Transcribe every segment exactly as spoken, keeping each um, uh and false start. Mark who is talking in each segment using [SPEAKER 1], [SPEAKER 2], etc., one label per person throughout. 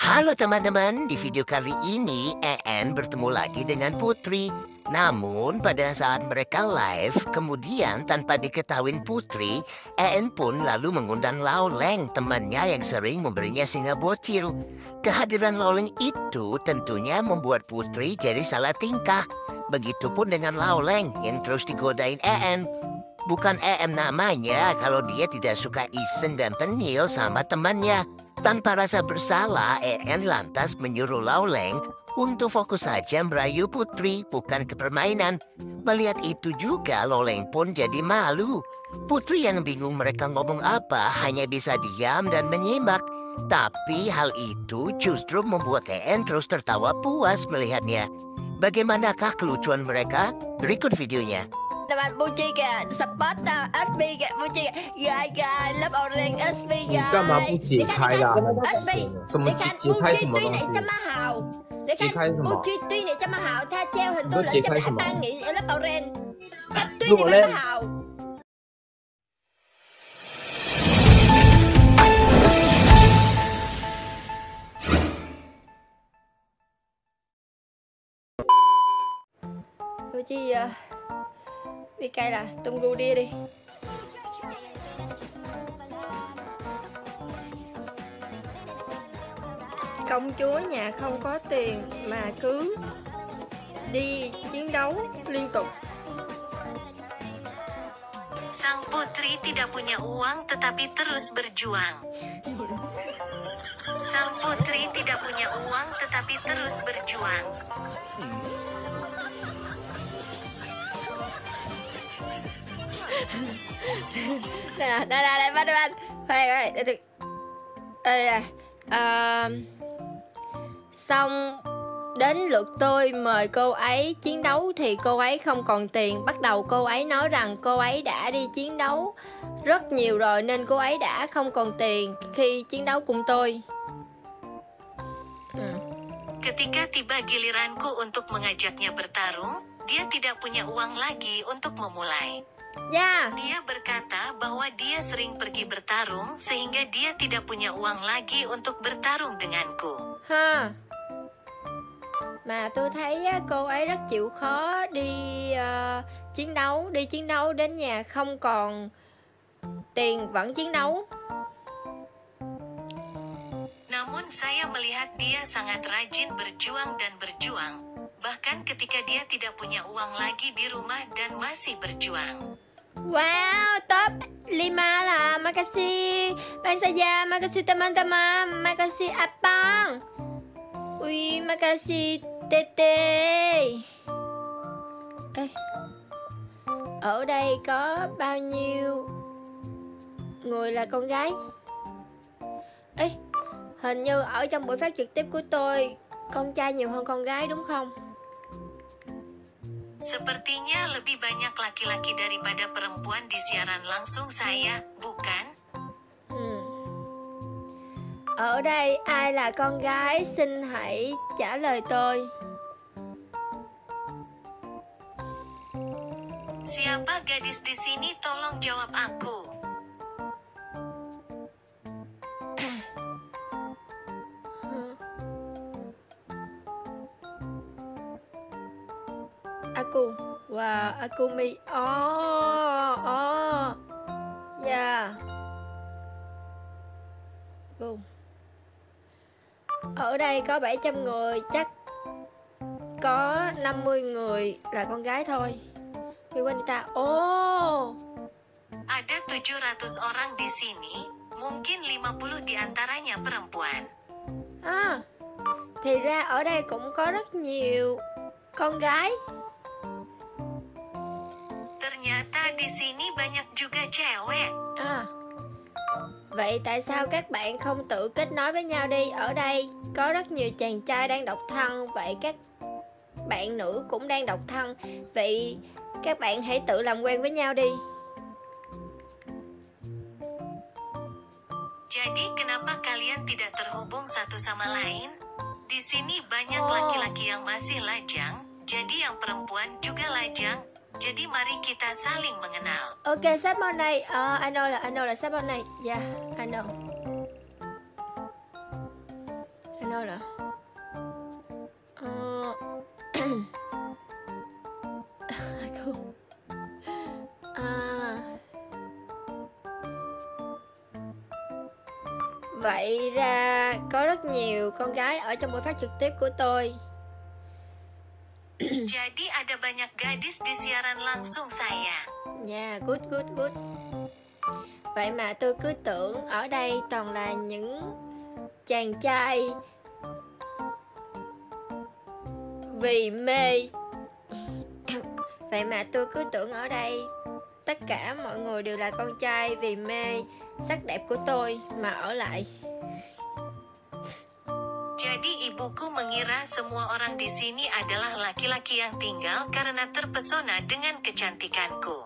[SPEAKER 1] Halo teman-teman, di video kali ini En bertemu lagi dengan Putri. Namun pada saat mereka live, kemudian tanpa diketahui Putri, En pun lalu mengundang Laoleng, temannya yang sering memberinya singa bocil. Kehadiran Laoleng itu tentunya membuat Putri jadi salah tingkah. Begitupun dengan Laoleng yang terus digodain En. Bukan Em namanya kalau dia tidak suka iseng dan penil sama temannya. Tanpa rasa bersalah, En lantas menyuruh Laoleng untuk fokus saja merayu Putri, bukan ke permainan. Melihat itu juga, Laoleng pun jadi malu. Putri yang bingung mereka ngomong apa hanya bisa diam dan menyimak. Tapi hal itu justru membuat En terus tertawa puas melihatnya. Bagaimanakah kelucuan mereka? Berikut videonya.
[SPEAKER 2] Bạn Puchi kìa, support ét bê kìa, Puchi kìa, gài gài, lớp orange ét bê
[SPEAKER 3] 你
[SPEAKER 2] gài.
[SPEAKER 3] 干嘛不解开啦？
[SPEAKER 2] ét bê，
[SPEAKER 3] 什么
[SPEAKER 2] 你
[SPEAKER 3] 解
[SPEAKER 2] 看
[SPEAKER 3] 解开什
[SPEAKER 2] Puchi
[SPEAKER 3] 么
[SPEAKER 2] tuy
[SPEAKER 3] 东
[SPEAKER 2] này
[SPEAKER 3] 西？
[SPEAKER 2] cho má hào. Để
[SPEAKER 3] 解开什么
[SPEAKER 2] Puchi tuy này cho má hào, tha treo hình
[SPEAKER 3] Nó
[SPEAKER 2] tôi lên
[SPEAKER 3] 解
[SPEAKER 2] cho
[SPEAKER 3] khai
[SPEAKER 2] cả
[SPEAKER 3] 什么
[SPEAKER 2] ban nghỉ ở lớp orange. Tuy
[SPEAKER 3] Lụa
[SPEAKER 2] này
[SPEAKER 3] lên.
[SPEAKER 2] má hào. Puchi uh, đi cây là tung gu đi đi. Công chúa nhà không có tiền mà cứ đi chiến đấu liên tục.
[SPEAKER 4] Sang putri tidak punya uang tetapi terus berjuang. Sang putri tidak punya uang tetapi terus berjuang.
[SPEAKER 2] Nè, đây đây đây, đây đây, đây đây, đây, đây, đây. À, xong đến lượt tôi mời cô ấy chiến đấu thì cô ấy không còn tiền. Bắt đầu cô ấy nói rằng cô ấy đã đi chiến đấu rất nhiều rồi nên cô ấy đã không còn tiền khi chiến đấu cùng tôi. À.
[SPEAKER 4] Ketika tiba giliranku untuk mengajaknya bertarung, dia tidak punya uang lagi untuk memulai.
[SPEAKER 2] Yeah.
[SPEAKER 4] Dia berkata bahwa dia sering pergi bertarung sehingga dia tidak punya uang lagi untuk bertarung denganku.
[SPEAKER 2] Ha. Mà tôi thấy cô ấy rất chịu khó đi uh, chiến đấu, đi chiến đấu đến nhà không còn tiền vẫn chiến đấu.
[SPEAKER 4] Namun saya melihat dia sangat rajin berjuang dan berjuang. Bahkan ketika dia tidak punya uang lagi di rumah dan masih berjuang.
[SPEAKER 2] Wow, top lima lah, makasih Bang Saja, makasih teman-teman, makasih Apang. Ui, makasih Tete. Ê, ở đây có bao nhiêu người là con gái? Ê, hình như ở trong buổi phát trực tiếp của tôi, con trai nhiều hơn con gái đúng không?
[SPEAKER 4] Sepertinya lebih banyak laki-laki daripada perempuan di siaran langsung saya, bukan?
[SPEAKER 2] Hmm. Ở đây ai là con gái xin hãy trả lời tôi.
[SPEAKER 4] Siapa gadis di sini tolong jawab aku.
[SPEAKER 2] Aku, wow, Akumi, oh, oh, yeah, Aku. Ở đây có bảy trăm người, chắc có năm mươi người là con gái thôi. Vì wanita, oh,
[SPEAKER 4] Ada tujuh ratus orang di sini, mungkin lima puluh di antaranya perempuan.
[SPEAKER 2] à, thì ra ở đây cũng có rất nhiều con gái.
[SPEAKER 4] Ternyata di sini banyak juga cewek.
[SPEAKER 2] À, vậy tại sao các bạn không tự kết nối với nhau đi? Ở đây có rất nhiều chàng trai đang độc thân, vậy các bạn nữ cũng đang độc thân. Vậy các bạn hãy tự làm quen với nhau đi.
[SPEAKER 4] Jadi kenapa kalian tidak terhubung satu sama lain? Di sini banyak
[SPEAKER 2] Oh.
[SPEAKER 4] laki-laki yang masih lajang, jadi yang perempuan juga lajang. Jadi mari kita saling mengenal.
[SPEAKER 2] Ok, sếp môn này, uh, I know là I know là sếp môn này. Yeah, I know. I know sao là ờ... không à... Vậy ra có rất nhiều con gái ở trong buổi phát trực tiếp của tôi.
[SPEAKER 4] Jadi ada banyak gadis di siaran langsung saya.
[SPEAKER 2] Yeah, good, good, good. Vậy mà tôi cứ tưởng ở đây toàn là những chàng trai vì mê. Vậy mà tôi cứ tưởng ở đây tất cả mọi người đều là con trai vì mê sắc đẹp của tôi mà ở lại.
[SPEAKER 4] Jadi ibuku mengira semua orang di sini adalah laki-laki yang tinggal karena terpesona dengan kecantikanku.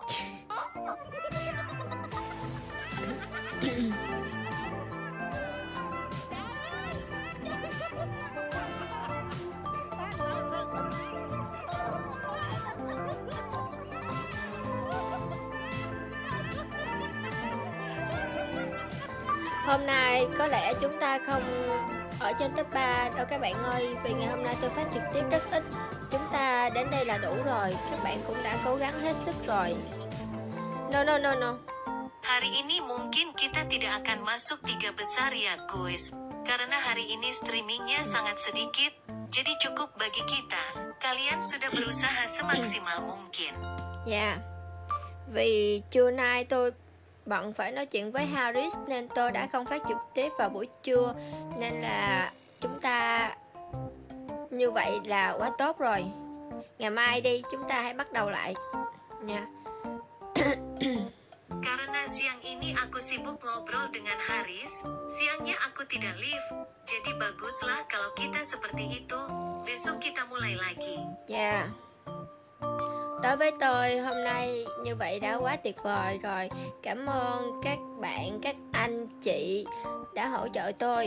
[SPEAKER 2] Hôm nay có lẽ chúng ta không ở trên top ba đâu các bạn ơi, vì ngày hôm nay tôi phát trực tiếp rất ít. Chúng ta đến đây là đủ rồi, các bạn cũng đã cố gắng hết sức rồi. No no no no.
[SPEAKER 4] Hari ini mungkin kita tidak akan masuk tiga besar ya guys, karena hari ini streamingnya sangat sedikit, jadi cukup bagi kita. Kalian sudah berusaha semaksimal mungkin.
[SPEAKER 2] Dạ. Yeah. Vì trưa nay tôi bận phải nói chuyện với Harris nên tôi đã không phát trực tiếp vào buổi trưa, nên là chúng ta như vậy là quá tốt rồi. Ngày mai đi chúng ta hãy bắt đầu lại nha.
[SPEAKER 4] Karena siang ini aku sibuk ngobrol dengan Haris, siangnya aku tidak live, jadi baguslah kalau kita seperti itu. Besok kita mulai lagi.
[SPEAKER 2] Dạ. Yeah. Đối với tôi hôm nay như vậy đã quá tuyệt vời rồi. Cảm ơn các bạn, các anh chị đã hỗ trợ tôi.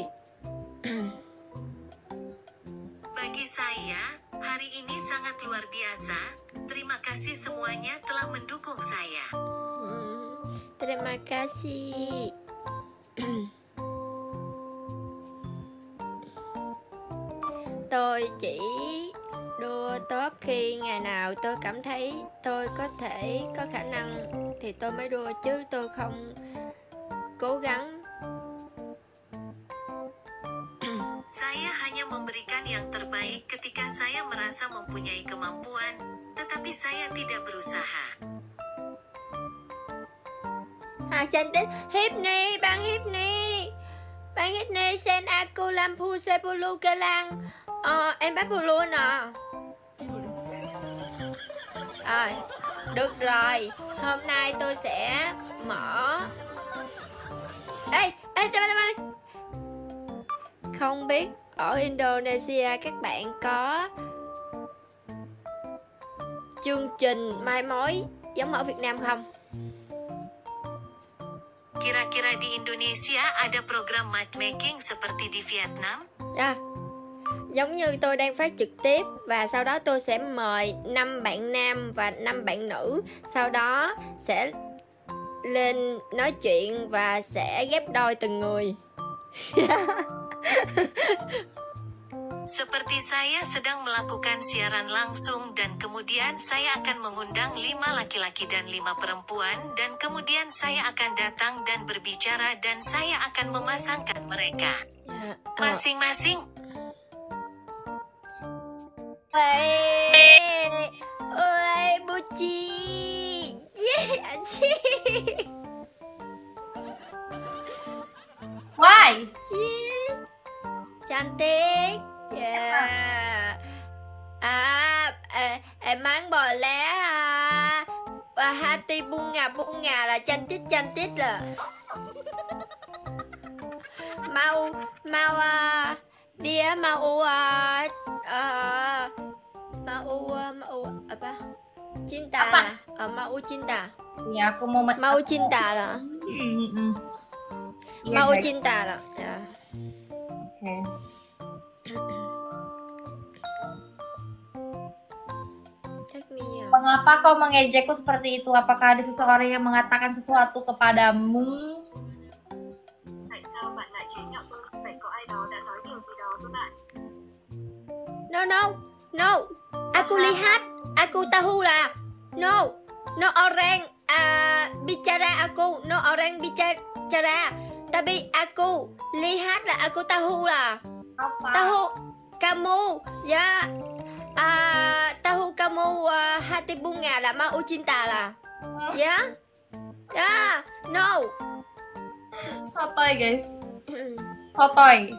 [SPEAKER 4] Bagi saya, hari ini sangat luar biasa. Terima kasih semuanya telah mendukung saya.
[SPEAKER 2] Hmm, terima kasih. Tôi chỉ đua top khi ngày nào tôi cảm thấy tôi có thể có khả năng thì tôi mới đua, chứ tôi không cố gắng.
[SPEAKER 4] Saya hanya memberikan yang terbaik ketika saya merasa mempunyai kemampuan, tetapi saya tidak berusaha.
[SPEAKER 2] À, cantik Hipni, Bang Hipni. Bang Hipni sen aku lampu sepuluh gelang. Ờ, em bắt luôn à. Rồi, được rồi. Hôm nay tôi sẽ mở. Ê, ê, ê, ê, ê. Không biết ở Indonesia các bạn có chương trình mai mối giống ở Việt Nam không?
[SPEAKER 4] Kira-kira di Indonesia ada program matchmaking seperti di Vietnam?
[SPEAKER 2] À, giống như tôi đang phát trực tiếp và sau đó tôi sẽ mời năm bạn nam và năm bạn nữ, sau đó sẽ lên nói chuyện và sẽ ghép đôi từng người.
[SPEAKER 4] Seperti saya sedang melakukan siaran langsung dan kemudian saya akan mengundang lima laki-laki dan lima perempuan dan kemudian saya akan datang dan berbicara dan saya akan memasangkan mereka masing-masing.
[SPEAKER 2] Ôi, ôi, Buchi, yeah, chị.
[SPEAKER 3] Why?
[SPEAKER 2] Chị, cantik. Yeah. À, à, em mang bò lá à, và hati bunga bunga là cantik cantik là. Mau mau uh, dia mau uh, uh, mau uh, mau apa? Cinta
[SPEAKER 3] Apa?
[SPEAKER 2] lah. Uh, mau cinta.
[SPEAKER 3] Ya, aku mau
[SPEAKER 2] Mau cinta lah.
[SPEAKER 3] Hmm, hmm. Iya,
[SPEAKER 2] Mau
[SPEAKER 3] baik.
[SPEAKER 2] cinta lah. Ya.
[SPEAKER 3] Oke.
[SPEAKER 2] Take me ya.
[SPEAKER 3] Mengapa kau mengejekku seperti itu? Apakah ada seseorang yang mengatakan sesuatu kepadamu?
[SPEAKER 5] Tại sao bạn lại chế nhạo tôi? Vậy có ai đó đã nói điều gì đó với bạn?
[SPEAKER 2] No, no, no. Aku lihat, aku tahu lah. No, no orang uh, bicara aku, no orang bicara. Tapi aku lihat lah, aku tahu lah.
[SPEAKER 3] Apa?
[SPEAKER 2] Tahu kamu, ya. Uh, tahu kamu uh, hati bunga lah, mau cinta lah. Ya, ya, no.
[SPEAKER 3] Sotoy guys. Sotoy.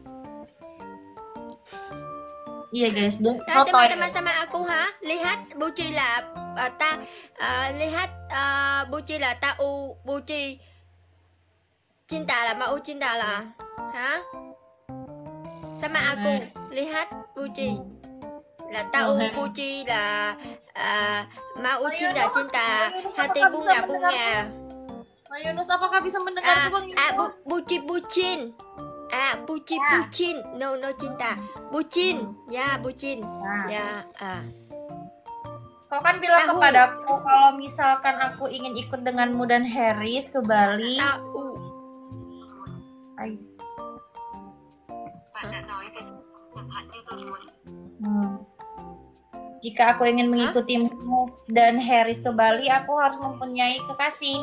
[SPEAKER 3] Iya guys,
[SPEAKER 2] Nah,
[SPEAKER 3] sotoy.
[SPEAKER 2] teman-teman sama aku ha, lihat Buci lah, uh, ta, uh, lihat uh, Buci lah, tahu Buci cinta lah, mau cinta lah, ha? Sama aku, lihat Buci lah, tahu Buci lah, uh, mau cinta cinta, hati bunga bunga.
[SPEAKER 3] Bang Yunus, apakah bisa mendengar
[SPEAKER 2] Ah,
[SPEAKER 3] Bang Yunus?
[SPEAKER 2] ah, bu, Buci bucin. Ah, buci
[SPEAKER 3] Ya.
[SPEAKER 2] bucin. No, no cinta. Bucin. Ya, bucin.
[SPEAKER 3] Nah.
[SPEAKER 2] Ya, ah.
[SPEAKER 3] Kau kan bilang
[SPEAKER 2] Tahu.
[SPEAKER 3] kepadaku kalau misalkan aku ingin ikut denganmu dan Harris ke Bali.
[SPEAKER 2] Tahu.
[SPEAKER 3] Ay.
[SPEAKER 4] Bạn đã nói về chẳng hạn như tôi muốn.
[SPEAKER 3] Hmm. Jika aku ingin mengikutimu dan Harris ke Bali, aku harus mempunyai kekasih.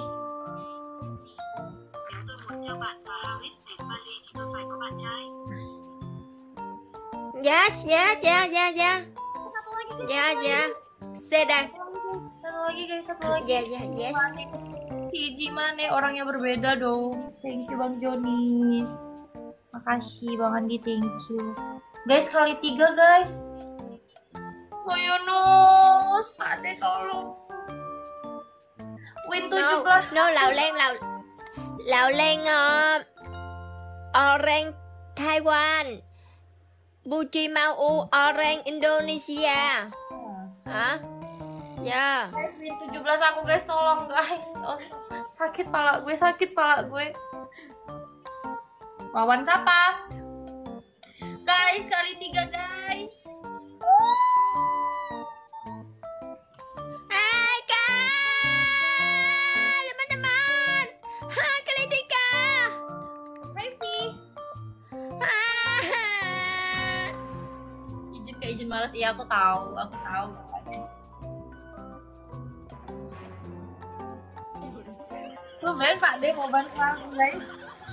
[SPEAKER 4] Nếu tôi muốn theo bạn và Harris đến Bali thì tôi phải có bạn trai.
[SPEAKER 2] Yes, yes, yeah, yeah, yeah.
[SPEAKER 3] Satu lagi guys.
[SPEAKER 2] Yeah, yeah. Sedan.
[SPEAKER 3] Satu lagi guys, satu lagi.
[SPEAKER 2] Yeah, yeah, yes.
[SPEAKER 3] Hiji Mane, orangnya berbeda dong. Thank you Bang Joni. Makasih Bang Andi, thank you. Guys, kali tiga guys. Oh Yunus, Ade tolong. Win
[SPEAKER 2] No,
[SPEAKER 3] tujuh belas.
[SPEAKER 2] no, lão lên, lão lão lên uh, orang Taiwan. Buci mau orang Indonesia. Hah? Ya.
[SPEAKER 3] Guys, win tujuh belas aku guys, tolong guys. Oh, sakit pala gue, sakit pala gue. Wawan siapa? Guys, kali tiga guys.
[SPEAKER 2] Hai kak, teman-teman. Ha, kali tiga.
[SPEAKER 3] Hai Vi.
[SPEAKER 2] Ah.
[SPEAKER 3] Izin ke izin malas, iya aku tahu, aku tahu. Lu main Pak De mau bantu aku guys.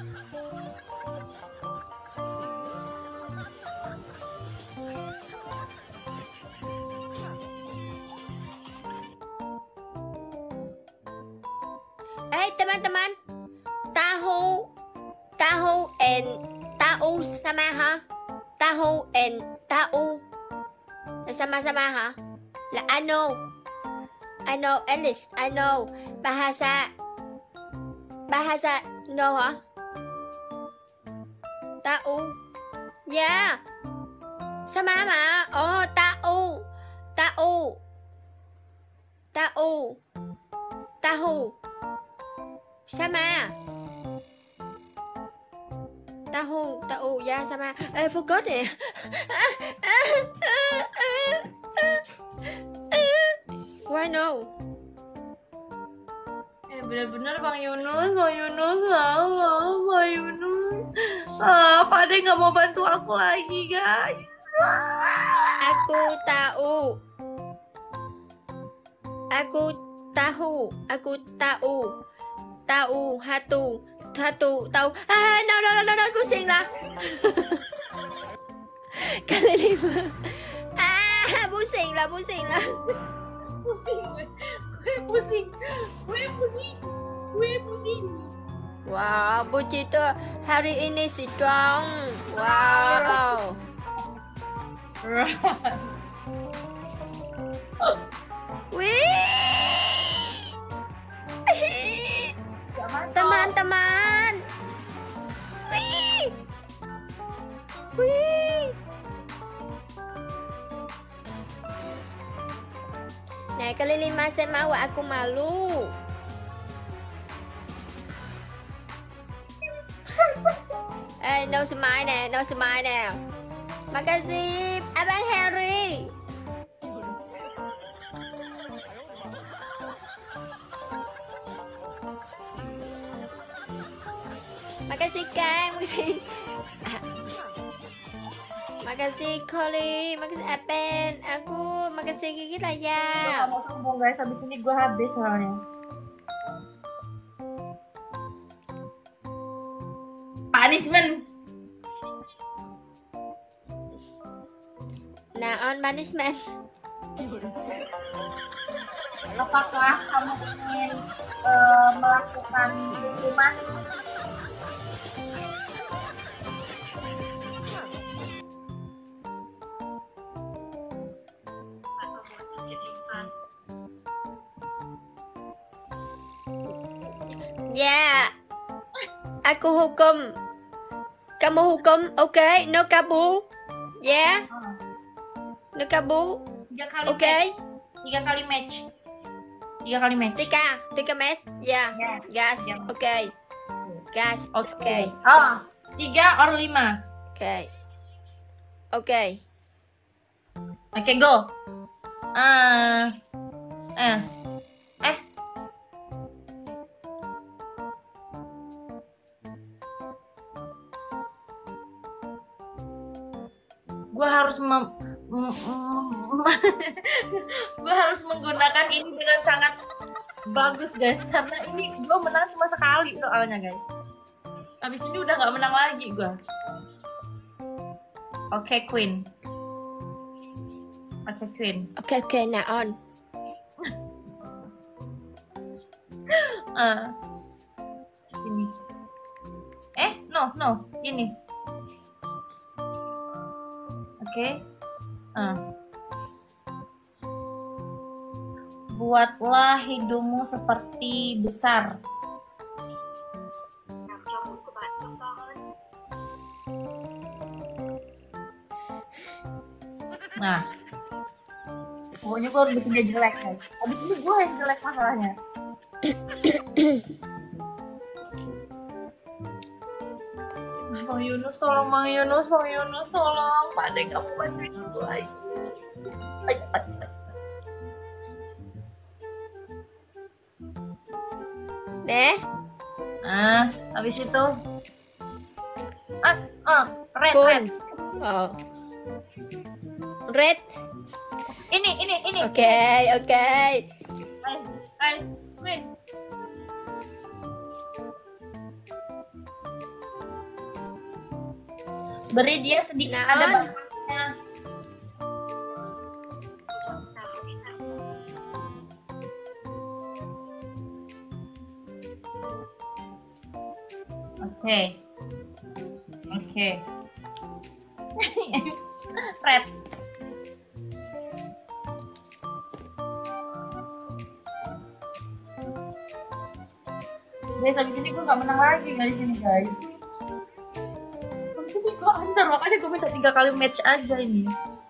[SPEAKER 2] Eh teman-teman, tahu tahu and tahu sama ha? Tahu and tahu sama-sama ha? Là I know, I know English, I know bahasa bahasa no hả? Tahu, yeah, sama mà. Oh tahu, tahu, tahu, tahu. Sama. Tahu, tahu, ya sama. Eh, forgot eh. Why no?
[SPEAKER 3] Eh bener-bener Bang Yunus, Bang Yunus, ah, ah, Bang Yunus. Ah, Pak De nggak mau bantu aku lagi guys.
[SPEAKER 2] Aku tahu. Aku tahu. Aku tahu. Tahu hatu. Hatu tahu. Ah, no, no, no, no, no, pusing lah. Kali lima. Ah, pusing lah, pusing lah.
[SPEAKER 3] Pusing gue, gue pusing, gue pusing, gue pusing.
[SPEAKER 2] Wow, Buci tuh hari ini strong. Wow. Wih. Teman-teman. Wih. Wih. Nah, kali lima saya mau, aku malu. Eh, no smile nè, no smile nè. Makasih, Abang Harry. Makasih Kang, makasih. Makasih Koli, makasih Apen, aku makasih Gigi
[SPEAKER 3] Gue
[SPEAKER 2] Raya.
[SPEAKER 3] gak mau sombong guys, habis ini gue habis soalnya. Punishment.
[SPEAKER 2] Naon punishment?
[SPEAKER 3] Apakah kamu ingin uh, melakukan hukuman?
[SPEAKER 2] Ya, aku hukum. Kamu hukum, oke? Okay? No kabu. Ya, yeah? No kabu.
[SPEAKER 3] Tiga kali
[SPEAKER 2] Oke? Okay?
[SPEAKER 3] match. Tiga kali match. Tiga kali match.
[SPEAKER 2] Tiga, tiga match. Ya,
[SPEAKER 3] Ya.
[SPEAKER 2] gas.
[SPEAKER 3] Ya.
[SPEAKER 2] Oke. Okay. Gas.
[SPEAKER 3] Oke.
[SPEAKER 2] Oke.
[SPEAKER 3] Oh, tiga or lima.
[SPEAKER 2] Oke. Oke.
[SPEAKER 3] Oke, go. Ah, eh, eh. Gue harus mem, mem, gue harus menggunakan ini dengan sangat bagus guys, karena ini gue menang cuma sekali soalnya guys. Habis ini udah nggak menang lagi gue. Oke, Queen. Oke, Queen.
[SPEAKER 2] Oke, oke, naon.
[SPEAKER 3] Ah, ini. Eh, no, no, ini. Oke. Ah. Buatlah hidungmu seperti besar. Nah, pokoknya gue harus bikin dia jelek guys. Abis ini gue yang jelek masalahnya. Bang Yunus tolong, Bang Yunus, Bang Yunus tolong. Pak Ade kamu bantuin aku lagi.
[SPEAKER 2] Deh.
[SPEAKER 3] Ah, habis itu. Ah, ah, red,
[SPEAKER 2] Kun.
[SPEAKER 3] red.
[SPEAKER 2] Oh. Red.
[SPEAKER 3] Ini, ini, ini.
[SPEAKER 2] Oke, okay, oke. Okay.
[SPEAKER 3] Hai, hai, Queen. Beri dia sedikit
[SPEAKER 2] Naon?
[SPEAKER 3] ada batasnya. Oke. Oke. Red. Guys, habis ini gue gak menang lagi guys ini guys. Habis ini gue ancar, makanya gue minta tiga kali match aja ini.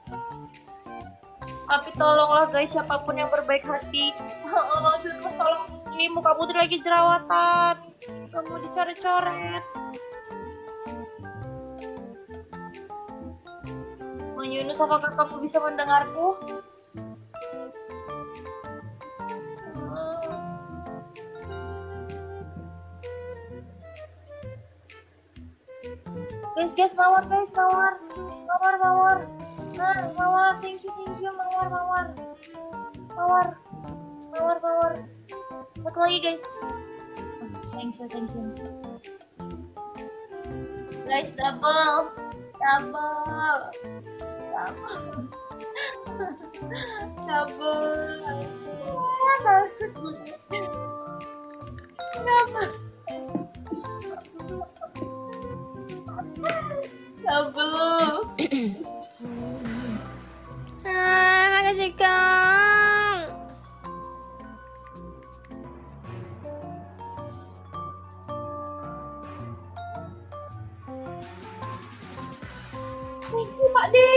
[SPEAKER 3] Tapi tolonglah guys, siapapun yang berbaik hati. Bang Yunus tolong Putri, muka Putri lagi jerawatan. Kamu dicoret-coret. Bang Yunus, apakah kamu bisa mendengarku? Guys, guys, mawar, guys, mawar, mawar, mawar, nah, mawar, thank you, thank you, mawar, mawar, mawar, mawar, mawar, satu lagi guys, thank you, thank you, guys, double, double, double, double, double. Double.
[SPEAKER 2] Ah, makasih Kang.
[SPEAKER 3] Thank you, Pak De.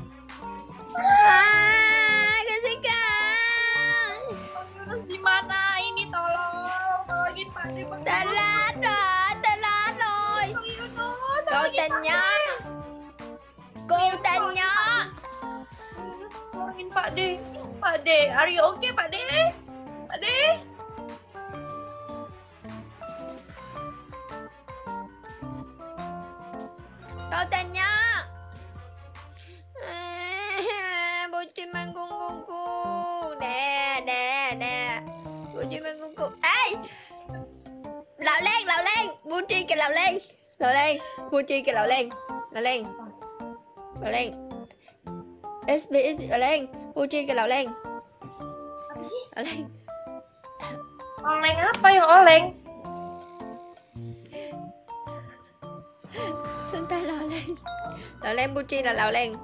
[SPEAKER 2] Ah, makasih Kang.
[SPEAKER 3] Bang Yunus di mana ini? Tolong, tolongin Pak De.
[SPEAKER 2] Telat rồi, telat rồi.
[SPEAKER 3] Bang Yunus,
[SPEAKER 2] Cô tình nhá. Cô tình nhá.
[SPEAKER 3] tolongin Pak De. Pak De, are you okay, Pak De? Pak De?
[SPEAKER 2] Cô tình nhá. Puchi kìa lão lên. Lão lên. Puchi kìa lão lên. Lão lên. Lão lên. ét bê ét lão lên. Puchi kìa lão lên.
[SPEAKER 3] Apa sih?
[SPEAKER 2] Lão lên.
[SPEAKER 3] Oleng apa yang oleng?
[SPEAKER 2] Xin ta lão lên. Lão lên Puchi là lão lên.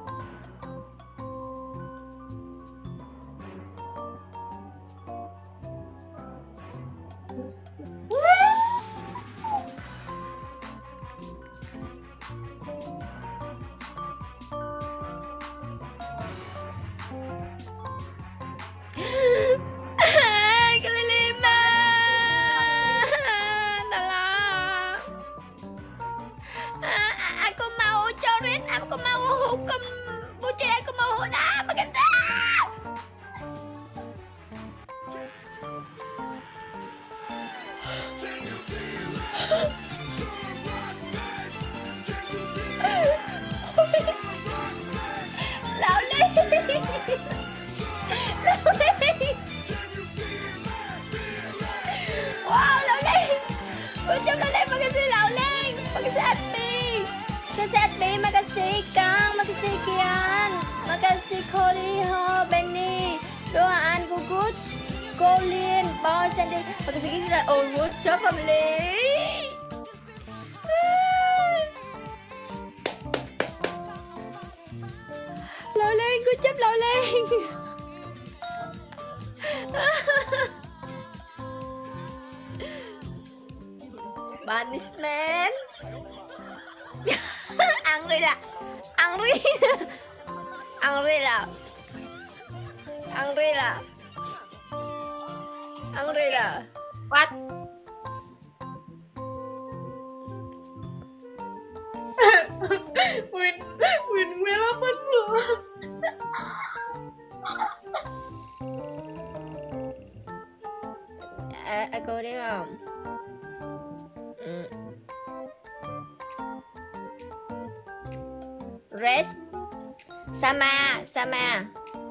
[SPEAKER 2] Kelima. Tolong. Aku mau coret, aku mau hukum Puji, aku mau hukum. Makasih. Lão Ly. Lão Ly. Wow, Lão Ly. Ucap Lão Ly, makasih Lão Ly. Makasih Admi. Makasih Admi, makasih Kang, makasih Kian. Makasih Koliho, Benny, Doan, Gugut, Colin, Boy, Sandy. Makasih kita. Oh, good job family. Lão Ly, good job Lão Ly. Punishment. Ăn đi nè. Ăn đi. Ăn đi nè. Ăn đi nè. Ăn đi nè.
[SPEAKER 3] What? Win, win gue delapan puluh.
[SPEAKER 2] À, à, cô đấy không? Ừ. Rest. Sama, sama.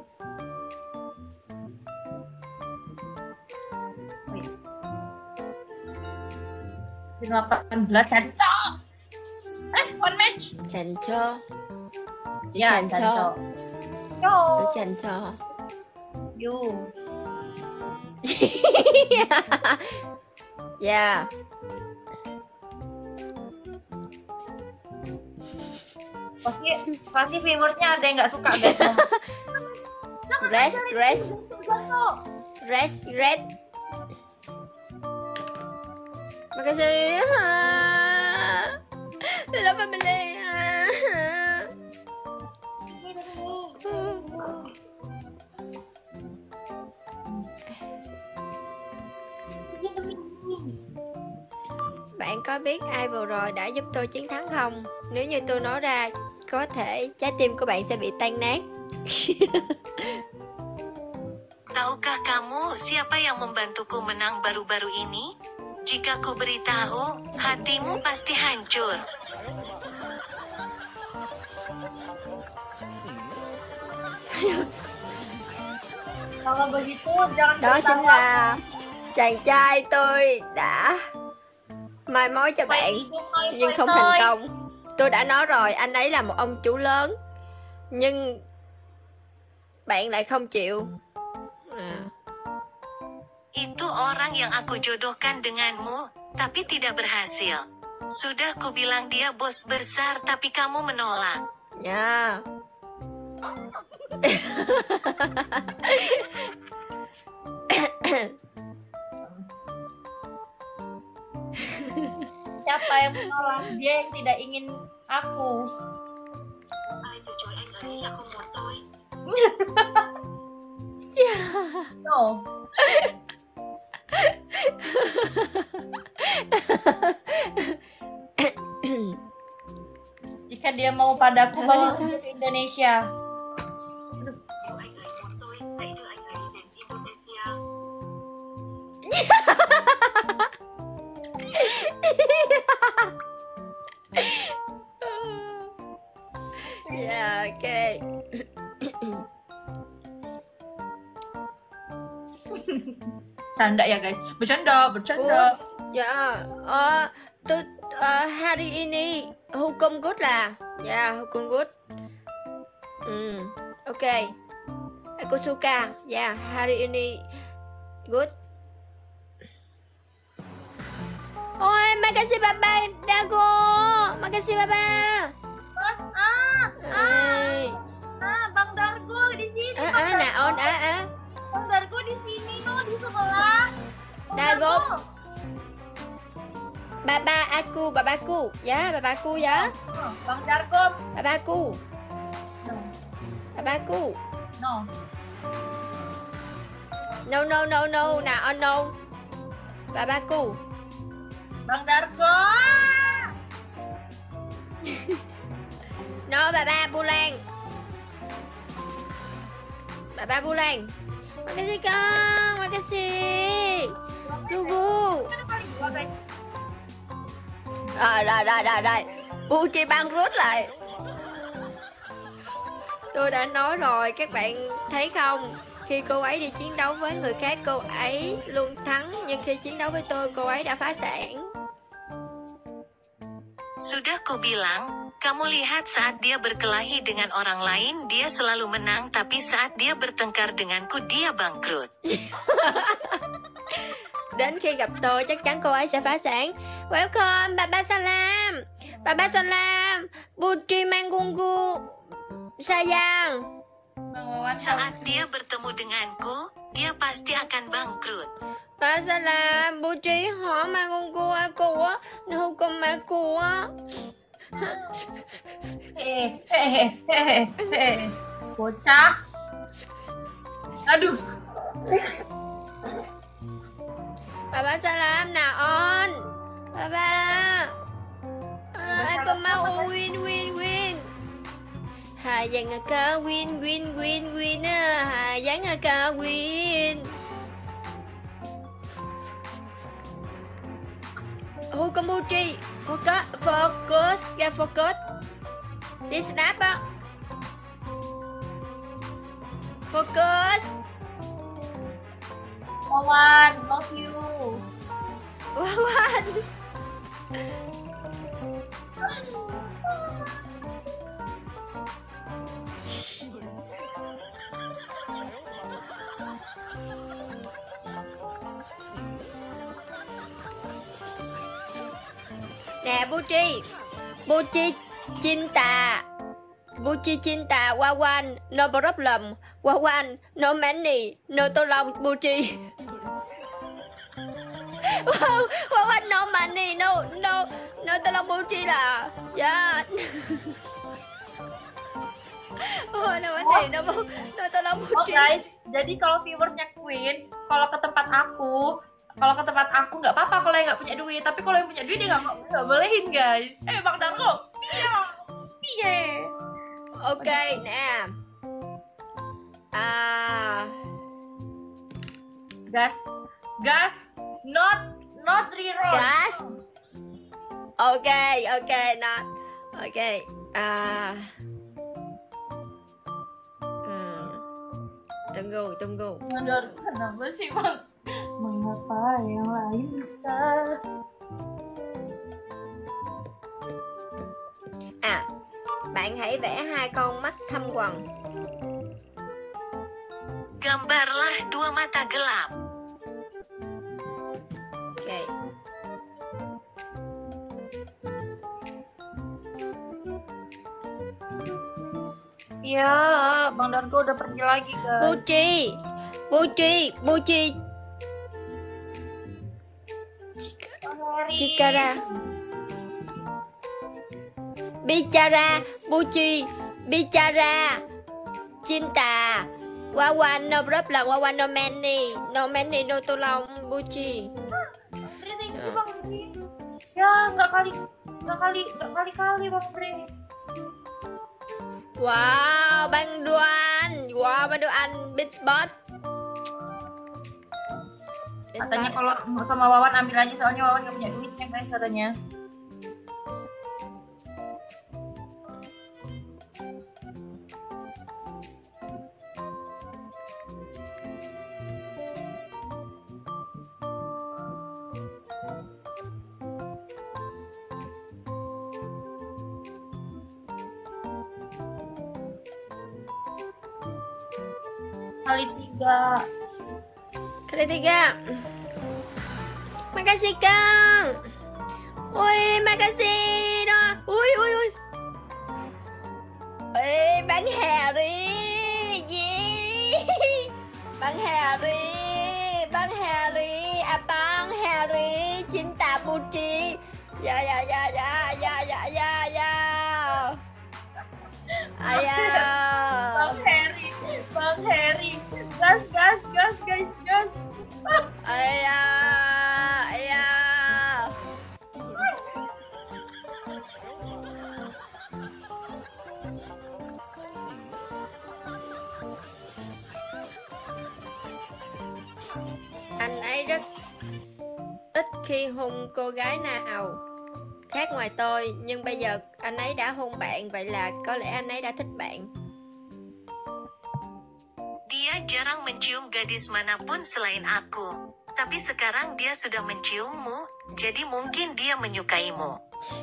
[SPEAKER 3] delapan belas Chanco. Eh, one match.
[SPEAKER 2] Chancho.
[SPEAKER 3] Ya,
[SPEAKER 2] Chancho.
[SPEAKER 3] Chanco.
[SPEAKER 2] Yo.
[SPEAKER 3] Yo.
[SPEAKER 2] Chancho.
[SPEAKER 3] You.
[SPEAKER 2] Yeah.
[SPEAKER 3] Pasti, pasti viewersnya ada yang nggak suka guys.
[SPEAKER 2] Rest, rest. Rest, rest. Makasih. Hello family. Bạn có biết ai vừa rồi đã giúp tôi chiến thắng không? Nếu như tôi nói ra, có thể trái tim của bạn sẽ bị tan nát.
[SPEAKER 4] Tahukah kamu siapa yang membantuku menang baru-baru ini? Jika ku beritahu, hatimu pasti hancur.
[SPEAKER 3] Kalau begitu jangan
[SPEAKER 2] Đó
[SPEAKER 3] beritahu
[SPEAKER 2] chính là chàng trai tôi đã mai mối cho
[SPEAKER 3] Quay
[SPEAKER 2] bạn
[SPEAKER 3] hidung nói
[SPEAKER 2] nhưng
[SPEAKER 3] với
[SPEAKER 2] không
[SPEAKER 3] tôi.
[SPEAKER 2] thành công. Tôi đã nói rồi, anh ấy là một ông chủ lớn, nhưng bạn lại không chịu. À.
[SPEAKER 4] Itu orang yang aku jodohkan denganmu, tapi tidak berhasil. Sudah ku bilang dia bos besar tapi kamu menolak.
[SPEAKER 2] Nha.
[SPEAKER 3] Siapa yang menolak? Dia yang tidak ingin aku.
[SPEAKER 4] Ai từ chối anh ấy là không muốn tôi.
[SPEAKER 3] No. Jika dia mau padaku, bawa dia ke Indonesia.
[SPEAKER 4] Nếu anh ấy muốn tôi, hãy đưa anh ấy đến Indonesia.
[SPEAKER 2] Yeah, okay.
[SPEAKER 3] Canda ya guys, bercanda, bercanda.
[SPEAKER 2] Dạ, ờ, tôi uh, hari ini hukum good lah. Ya, hukum good. Hmm, oke. Okay. Aku suka. Ya, hari ini good. Ôi, makasih Papa Dago. Makasih Papa.
[SPEAKER 3] Ah, ah,
[SPEAKER 2] Hey.
[SPEAKER 3] ah, Bang Dargo di sini.
[SPEAKER 2] Ah,
[SPEAKER 3] Bang
[SPEAKER 2] ah, naon,
[SPEAKER 3] Dargo.
[SPEAKER 2] ah, ah.
[SPEAKER 3] Bang Dargo di sini, no, di sebelah. Bang
[SPEAKER 2] Dargo. Baba aku, babaku. Ya, babaku ya.
[SPEAKER 3] Oh, Bang Dargo.
[SPEAKER 2] Babaku.
[SPEAKER 3] No,
[SPEAKER 2] Babaku.
[SPEAKER 3] no.
[SPEAKER 2] No, no, no, no. Naon, no. Babaku.
[SPEAKER 3] Bang Dargo.
[SPEAKER 2] No, Baba Bulan. Baba Bulan. Makasih Kang, makasih. Tunggu.
[SPEAKER 3] Ada kali dua, guys.
[SPEAKER 2] Rồi, rồi, rồi, rồi, rồi. Puchi băng rút lại. Tôi đã nói rồi, các bạn thấy không? Khi cô ấy đi chiến đấu với người khác, cô ấy luôn thắng. Nhưng khi chiến đấu với tôi, cô ấy đã phá sản.
[SPEAKER 4] Sudah kubilang, kamu lihat saat dia berkelahi dengan orang lain dia selalu menang tapi saat dia bertengkar denganku dia bangkrut.
[SPEAKER 2] Đến khi gặp tôi, chắc chắn cô ấy sẽ phá sản. Welcome, Baba Salam. Baba Salam. Putri Manggungu. Sayang.
[SPEAKER 3] Bang Wawan.
[SPEAKER 4] Saat dia bertemu denganku, dia pasti akan bangkrut.
[SPEAKER 2] Baba Salam. Putri hỏi Manggungu aku á. Hukum aku á.
[SPEAKER 3] Eh, eh, eh, eh, bocah. Aduh.
[SPEAKER 2] Baba Salam naon. Baba. Ah, aku mau win win win. Hayang ka win win win win ah. Hayang ka win. Hukum Puji. Fokus, fokus, ya fokus. Đi snap á. Fokus.
[SPEAKER 3] Wawan, love you.
[SPEAKER 2] Wawan. Nè Puji, Puji cinta, Puji cinta Wawan, no problem, Wawan, no money, no tolong Puji. Wow, Wawan no money, no no no tolong Puji lah, ya. Oh, no money, no no tolong
[SPEAKER 3] Oh
[SPEAKER 2] Puji.
[SPEAKER 3] guys, jadi kalau viewersnya Queen, kalau ke tempat aku, kalau ke tempat aku nggak apa-apa kalau yang nggak punya duit, tapi kalau yang punya duit dia nggak mau- nggak bolehin guys. Eh Bang Dargo, iya, iya.
[SPEAKER 2] Ok nè. À,
[SPEAKER 3] Gas, gas, not not reroll.
[SPEAKER 2] gas. Ok, ok, not. Ok. À. Hmm. Tunggu, tunggu.
[SPEAKER 3] Bang Dargo kenapa sih Bang? Mengapa yang lain bisa?
[SPEAKER 2] À, bạn hãy vẽ hai con mắt thâm quầng.
[SPEAKER 4] Gambarlah dua mata gelap.
[SPEAKER 2] Ok.
[SPEAKER 3] Iya, Bang Dargo udah pergi lagi guys.
[SPEAKER 2] Puji, Puji, Puji. Chikara. Bicara, Puji, bicara. Cinta. Wawan no problem, Wawan no money, no money no tolong Puji.
[SPEAKER 3] Bri, thank you Bang Bri. Ya, nggak kali, nggak kali, nggak kali-kali Bang Bri.
[SPEAKER 2] Wow, Bang Duan, wow Bang Duan, big boss.
[SPEAKER 3] Katanya kalau sama Wawan ambil aja soalnya Wawan nggak punya duitnya guys katanya. Kali tiga.
[SPEAKER 2] Kali tiga. Makasih Kang. Ui, makasih đó. Ui, ui, ui. Ê, bạn Harry. Yeah. Bạn Harry. Bạn Harry. À, bạn Harry. Cinta Putri. Ya, ya, ya, ya, ya, ya, ya, ya. Ayah.
[SPEAKER 3] Bang Harry, Bang Harry. Gas, gas, gas, guys, gas.
[SPEAKER 2] Ayah, ayah. Anh ấy rất ít khi hôn cô gái nào khác ngoài tôi, nhưng bây giờ anh ấy đã hôn bạn, vậy là có lẽ anh ấy đã thích bạn.
[SPEAKER 4] Dia jarang mencium gadis manapun selain aku. Tapi sekarang dia sudah menciummu, jadi mungkin dia menyukaimu.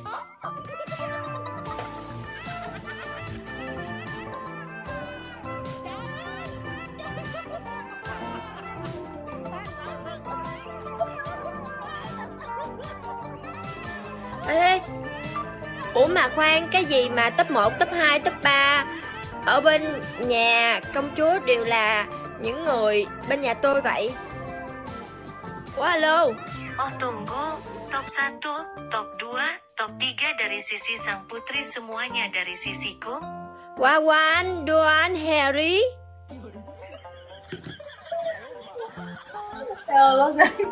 [SPEAKER 2] Ê, ủa mà khoan, cái gì mà top một, top hai, top ba ở bên nhà công chúa đều là những người bên nhà tôi vậy? Ủa alo.
[SPEAKER 4] Oh tunggu, top satu, top dua, top tiga dari sisi sang putri semuanya dari sisiku.
[SPEAKER 2] Qua Quan, Duan, Harry.
[SPEAKER 3] Ya Allah guys.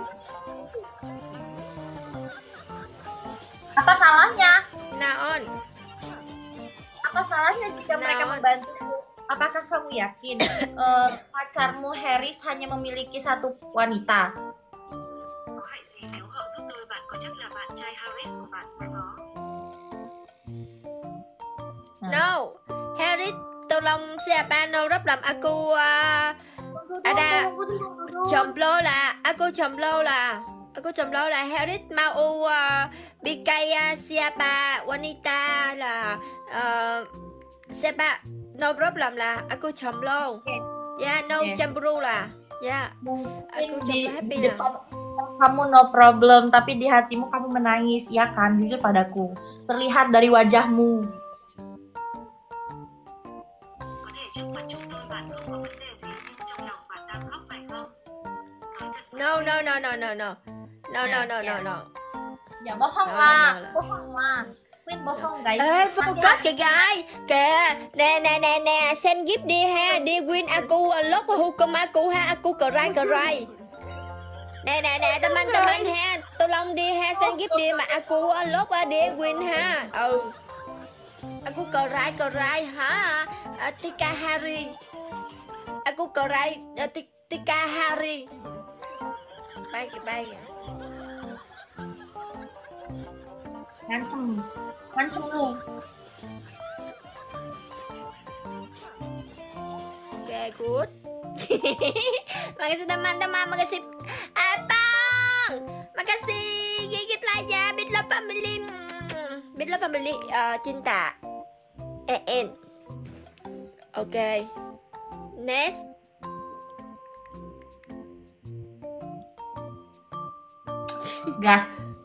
[SPEAKER 3] Apa salahnya?
[SPEAKER 2] Naon?
[SPEAKER 3] Apa salahnya jika
[SPEAKER 2] Naon?
[SPEAKER 3] mereka membantumu? Apakah kamu yakin eh, pacarmu Harris hanya memiliki satu wanita?
[SPEAKER 4] Hỏi gì nếu họ giúp tôi, bạn có chắc là bạn trai Harris của bạn phải có?
[SPEAKER 2] No, Harry tolong siapa no rất làm aku uh, ada jomblo là aku jomblo là aku jomblo là Harry mau uh, bikai uh, siapa wanita là uh, siapa no problem là aku jomblo. Ya, no
[SPEAKER 3] Okay.
[SPEAKER 2] cemburu lah. Ya,
[SPEAKER 3] Mungkin
[SPEAKER 2] aku
[SPEAKER 3] di,
[SPEAKER 2] jomblo happy
[SPEAKER 3] di
[SPEAKER 2] lah.
[SPEAKER 3] depan kamu no problem, tapi di hatimu kamu menangis, ya kan? Jujur padaku, terlihat dari wajahmu.
[SPEAKER 4] Có thể trước mặt chúng tôi bạn không có vấn đề gì, nhưng trong lòng bạn đang khóc phải không? Nói thật với
[SPEAKER 2] No,
[SPEAKER 4] tôi.
[SPEAKER 2] no, no, no, no, no, no, no, no, no, no.
[SPEAKER 3] Ya bohong
[SPEAKER 2] No,
[SPEAKER 3] lah,
[SPEAKER 2] no lah.
[SPEAKER 3] bohong lah. Queen bohong guys.
[SPEAKER 2] Ê, focus kìa guys. Kìa, nè nè nè nè, send gift đi ha, đi win aku lốt hukum aku ha, aku kerai kerai. Nè nè nè, teman teman ha, tolong đi ha, send gift đi mà aku lốt đi win ha. Ừ. Aku kerai kerai ha, à, Tika Harry. Aku kerai à, Tika Harry. Bay kìa bay kìa.
[SPEAKER 3] Ngancem, ngancem lu.
[SPEAKER 2] Oke, good. Makasih teman-teman, makasih Abang. Makasih gigit aja Bit Love Family. Bit Love Family uh, cinta. E N. Oke. Next.
[SPEAKER 3] Gas.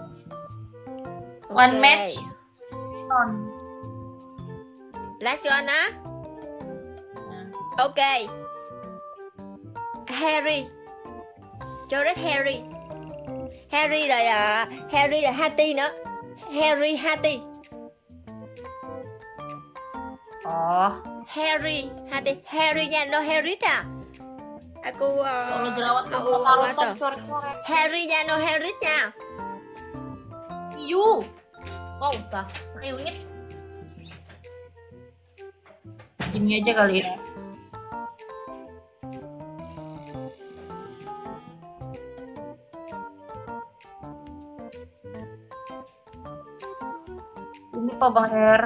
[SPEAKER 3] One
[SPEAKER 2] Oke.
[SPEAKER 3] match. On.
[SPEAKER 2] Last one á. Ok. Harry. Cho rất Harry. Harry là uh, Harry là Hattie nữa. Harry Hattie.
[SPEAKER 3] Oh.
[SPEAKER 2] Harry Hattie. Harry nha, no Harry à. Aku uh,
[SPEAKER 3] Kalau jerawat
[SPEAKER 2] mau
[SPEAKER 3] kamu
[SPEAKER 2] apa
[SPEAKER 3] taruh
[SPEAKER 2] tuh?
[SPEAKER 3] coret-coret.
[SPEAKER 2] Harry nha, no Harry nha.
[SPEAKER 3] You. Oh, usah. Ayo ngit. Ini aja kali ya. Ini Pak Bang Her.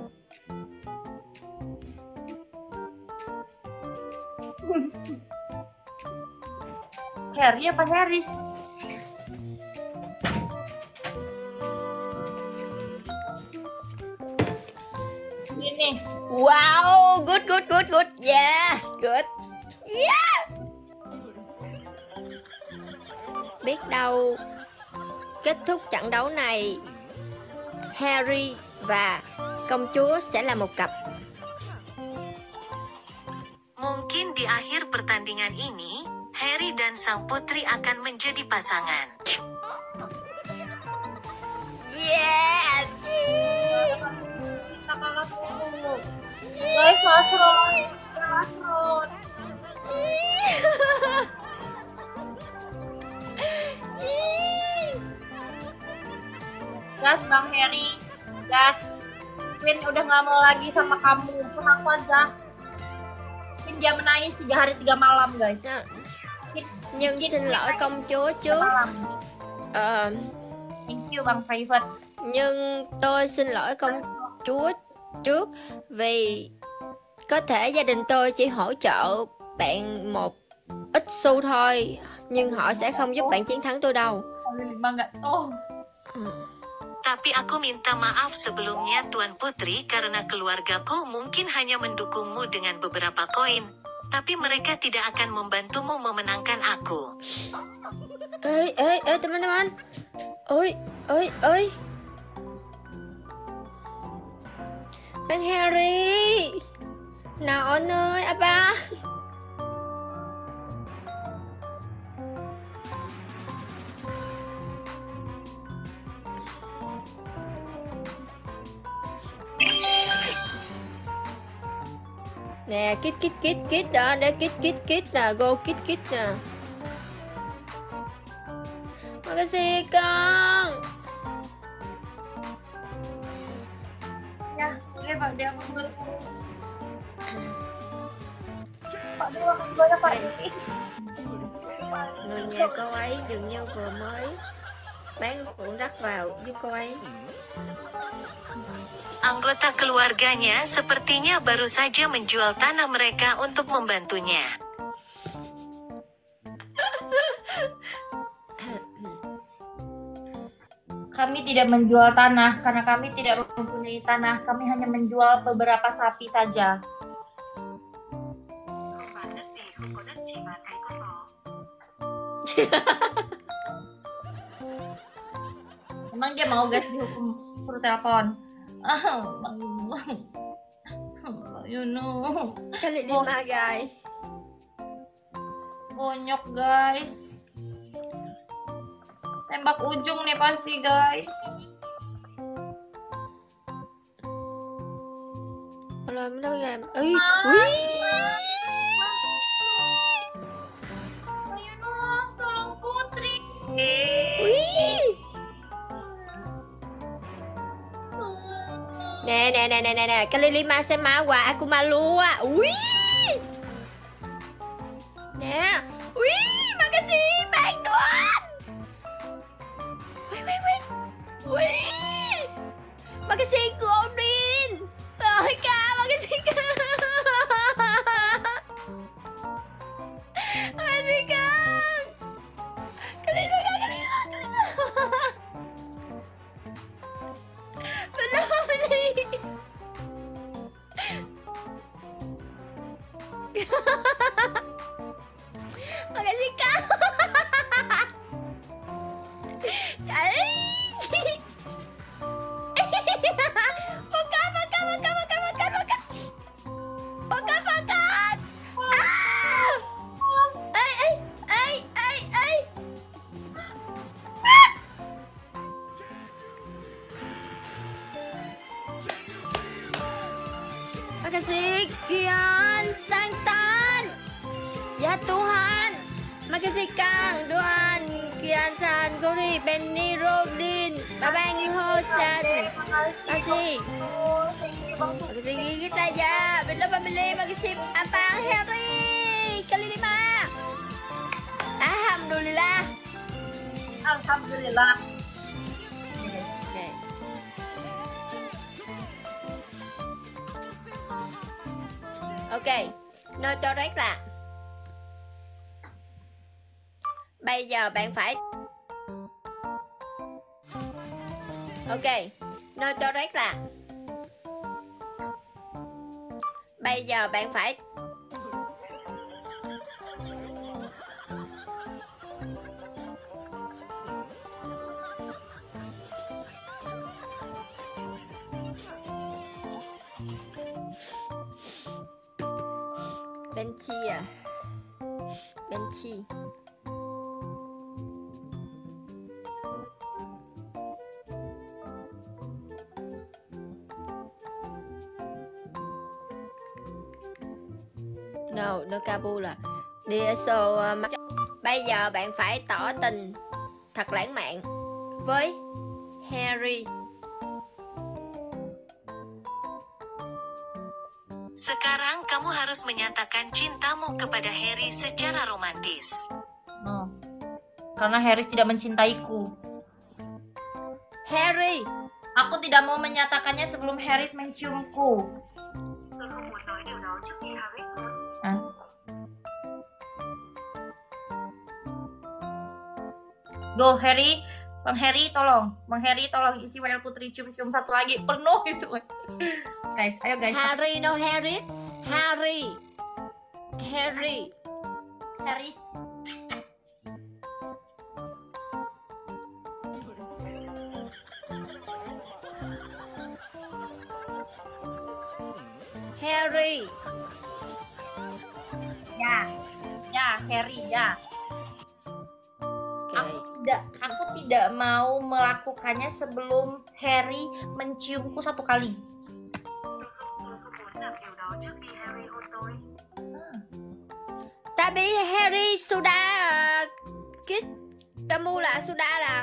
[SPEAKER 3] Harry apa Harris? Ini.
[SPEAKER 2] Wow, good good good good. Yeah, good. Yeah. Biết đâu kết thúc trận đấu này, Harry và công chúa sẽ là một cặp.
[SPEAKER 4] Mungkin di akhir pertandingan ini, Harry dan sang putri akan menjadi pasangan.
[SPEAKER 2] Yeah,
[SPEAKER 3] Kita kalah dulu. Guys, last round. Last round. Gas, Bang Harry. Gas. Queen udah nggak mau lagi sama kamu. Sama aku aja. Queen dia menangis tiga hari tiga malam, guys.
[SPEAKER 2] Nhưng xin lỗi công chúa trước. Ờ,
[SPEAKER 3] Thank you, Bang Private.
[SPEAKER 2] nhưng tôi xin lỗi công chúa trước vì có thể gia đình tôi chỉ hỗ trợ bạn một ít xu thôi, nhưng họ sẽ không giúp bạn chiến thắng tôi đâu.
[SPEAKER 3] Lima nggak tahu.
[SPEAKER 4] Tapi aku minta maaf sebelumnya Tuan Putri karena keluargaku mungkin hanya mendukungmu dengan beberapa koin. Tapi mereka tidak akan membantumu memenangkan aku.
[SPEAKER 2] Ê, ê, ê, teman-teman. Ôi, ôi, ôi. Bang Harry. Naon ơi, apa? Nè, kít kít kít kít đó, để kít kít kít nè, go kít kít nè. Makasih Kang.
[SPEAKER 3] Ya, boleh Pak, dia mundur. Pak, terima kasih banyak Pak.
[SPEAKER 2] Người nhà cô ấy dường như vừa mới bán ruộng đất vào giúp cô ấy.
[SPEAKER 4] Anggota keluarganya sepertinya baru saja menjual tanah mereka untuk membantunya.
[SPEAKER 3] Kami tidak menjual tanah karena kami tidak mempunyai tanah. Kami hanya menjual beberapa sapi saja. Emang dia mau guys dihukum suruh telepon? Ah, Bang Yuno.
[SPEAKER 2] Kali lima guys.
[SPEAKER 3] Bonyok guys. Tembak ujung nih pasti guys.
[SPEAKER 2] Kalau em nói game. Ui, ui.
[SPEAKER 3] Yunus, tolong Putri.
[SPEAKER 2] Ui. Nè nè nè nè nè nè, kali lima xem má quà aku malu ah. Ui. Nè. Ui, makasih Bang Duan. Wait, wait, wait. Ui. Makasih Golden. Rồi ca, makasih ca. Makasih ca. Kali lima, kali lima, kali lima. Belum beli. Makasih kak. Makan, makan, makan, makan, makan, makan. Makan, makan. Ah! Ê, ê, ê, ê, ê. Ah! Makasih Kian Santan. Ya Tuhan. Makasih Kang Duan, Kian San, Gori, Benny, Robin, Babang Hosan. Makasih. Makasih gigit saja. Belum membeli. Makasih Abang Harry. Kali lima. Alhamdulillah.
[SPEAKER 3] Alhamdulillah.
[SPEAKER 2] Okay. Ok, nói cho rất là bây giờ bạn phải ok, nói cho rất là bây giờ bạn phải Benchy à? Benchy. No, no Kabu là Dear so uh, bây giờ bạn phải tỏ tình thật lãng mạn với Harry.
[SPEAKER 4] Sekarang kamu harus menyatakan cintamu kepada Harry secara romantis.
[SPEAKER 3] No. Karena Harry tidak mencintaiku.
[SPEAKER 2] Harry,
[SPEAKER 3] Aku tidak mau menyatakannya sebelum Harry menciumku. Hah? Go Harry, Bang Harry tolong, Bang Harry tolong isi W L Putri cium-cium satu lagi penuh itu. Guys, ayo guys.
[SPEAKER 2] Harry no Harry, Harry, Harry.
[SPEAKER 3] Harris.
[SPEAKER 2] Harry.
[SPEAKER 3] Ya, ya Harry ya.
[SPEAKER 2] Okay.
[SPEAKER 3] Aku tidak, aku tidak mau melakukannya sebelum Harry menciumku satu kali.
[SPEAKER 2] Tapi Harry sudah uh, kiss kamu lah, sudah lah.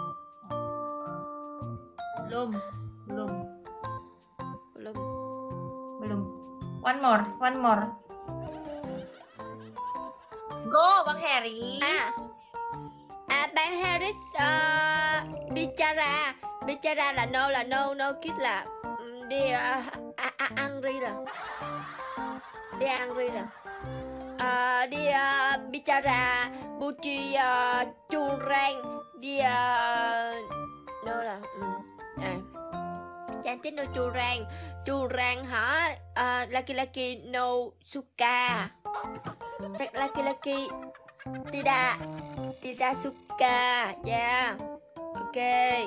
[SPEAKER 3] Belum, belum,
[SPEAKER 2] Belum.
[SPEAKER 3] belum. One more, one more. Go, Bang Harry.
[SPEAKER 2] À, à bạn Harry uh, bicara, bicara là no là no, no kiss là um, đi uh, a, a, angry là, đi angry là. Uh, đi uh, bicara Buci uh, curang dia uh, no là um, à. Cantik no curang, curang hả? Uh, laki-laki no suka, laki-laki tidak tidak suka ya. Oke. Okay.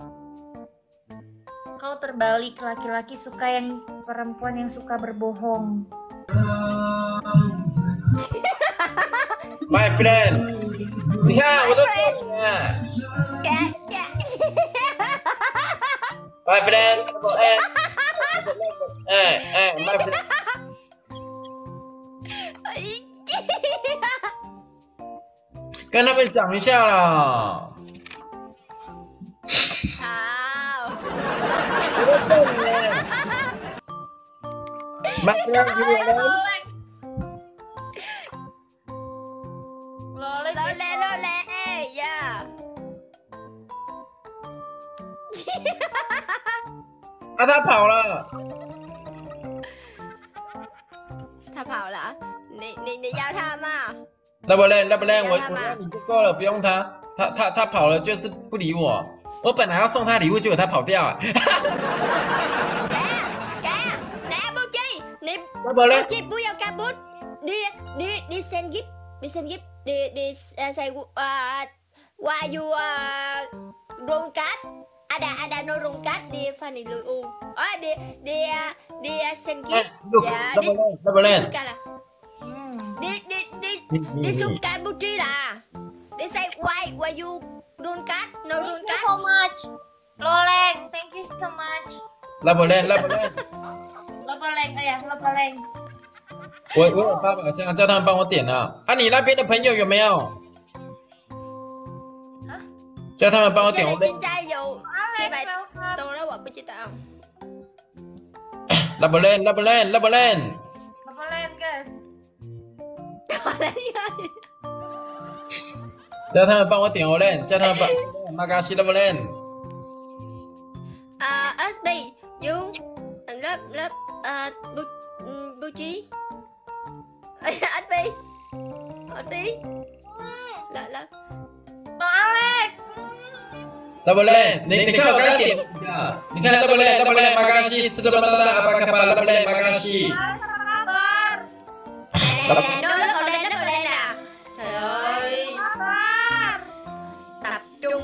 [SPEAKER 3] Kau terbalik, laki-laki suka yang perempuan yang suka berbohong.
[SPEAKER 5] My friend， 你看我都教你了。
[SPEAKER 2] Dạ, dạ.
[SPEAKER 5] My friend， 哎，哎哎，My friend， 跟他们讲一下啦。
[SPEAKER 2] Hào.
[SPEAKER 5] 我都教你了。My friend， 你来。
[SPEAKER 3] Lolek,
[SPEAKER 2] Lô lê lô lê yeah.
[SPEAKER 5] 啊，他跑了。
[SPEAKER 2] 他跑了，你你你要他吗？
[SPEAKER 5] 那不然，那不然，我
[SPEAKER 2] 你要他吗
[SPEAKER 5] 我让你就够了，不用他。他他他跑了，就是不理我。我本来要送他礼物，结果他跑掉了。
[SPEAKER 2] Kìa, kìa, nè Buci, nè
[SPEAKER 5] 那不然，
[SPEAKER 2] Buci bui vào ca bút, đi đi đi send gift, đi send gift, đi đi uh, say uh, why you uh, rung card, ada ada no rung card di Fanny Lu, oh đi đi uh, đi uh, send
[SPEAKER 5] 哎
[SPEAKER 2] gift,
[SPEAKER 5] ，look，
[SPEAKER 2] ya
[SPEAKER 5] 那
[SPEAKER 2] đi
[SPEAKER 5] 不然，那不然，
[SPEAKER 2] suka lah,
[SPEAKER 3] Hmm.
[SPEAKER 2] đi đi đi
[SPEAKER 5] 你
[SPEAKER 2] đi
[SPEAKER 5] 你
[SPEAKER 2] suka Buci lah, đi say why why you rung card, no
[SPEAKER 3] Thank
[SPEAKER 2] rung
[SPEAKER 3] you
[SPEAKER 2] card.
[SPEAKER 3] so much. Loleng, thank you so much.
[SPEAKER 5] 那不然，那不然，
[SPEAKER 3] Loleng, ayah, Loleng.
[SPEAKER 5] 我我有发宝箱，叫他们帮我点了。啊，你那边的朋友有没有？
[SPEAKER 3] 啊？
[SPEAKER 5] 叫他们帮我
[SPEAKER 2] Gia
[SPEAKER 5] 点。
[SPEAKER 2] đình
[SPEAKER 5] 我的
[SPEAKER 2] trên trai dù chị
[SPEAKER 3] Alex,
[SPEAKER 2] bài
[SPEAKER 3] welcome.
[SPEAKER 2] tôi nó bọn chị tao
[SPEAKER 5] 那不然，那不然，那不然。
[SPEAKER 3] Loleng, guys.
[SPEAKER 5] 叫他们帮我点 Olen， 叫他们帮马嘎西那不然。
[SPEAKER 2] à ét bê you lớp lớp à bu bu chi ét bê ở tí là là
[SPEAKER 3] Bang Alex.
[SPEAKER 5] 那不然，你你看我刚刚点的，你看那不然，那不然马嘎西斯的巴拉阿巴卡巴那不然马嘎西。
[SPEAKER 3] Apa kabar?
[SPEAKER 2] nè nó nó còn lên nó còn lên à trời ơi
[SPEAKER 3] Kabar.
[SPEAKER 2] tập trung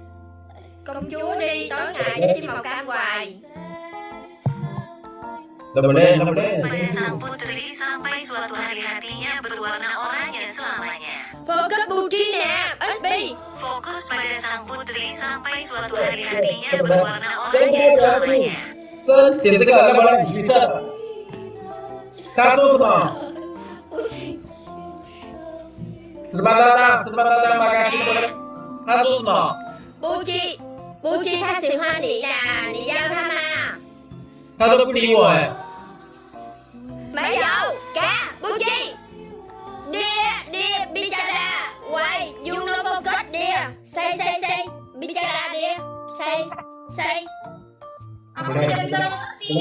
[SPEAKER 2] công chúa đi tối ngày với tim màu cam hoài
[SPEAKER 5] Tak boleh, tak boleh.
[SPEAKER 4] Pada sang putri sampai suatu hari hatinya berwarna oranye selamanya.
[SPEAKER 2] Focus Putri nè, ét bê.
[SPEAKER 4] Fokus pada sang putri sampai suatu hari hatinya berwarna oranye selamanya.
[SPEAKER 5] 这点这个，要不然你橘色。他说什么？
[SPEAKER 2] 不行，
[SPEAKER 5] 十八搭档，十八搭档，马卡西。他说什么？
[SPEAKER 2] Putri Putri 他喜欢你呀，你要他吗？
[SPEAKER 5] 他都不理我哎。
[SPEAKER 2] 没有，cả Putri. Dia dia bicara. Why you no focus dia? Say say say. Bicara dia. Say say.
[SPEAKER 3] Aku tidak bisa mengerti.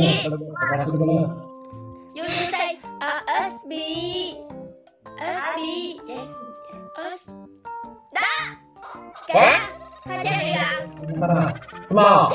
[SPEAKER 2] You you say uh, S B S B S. Đó.
[SPEAKER 5] What?
[SPEAKER 2] 他叫你了。
[SPEAKER 5] 什么？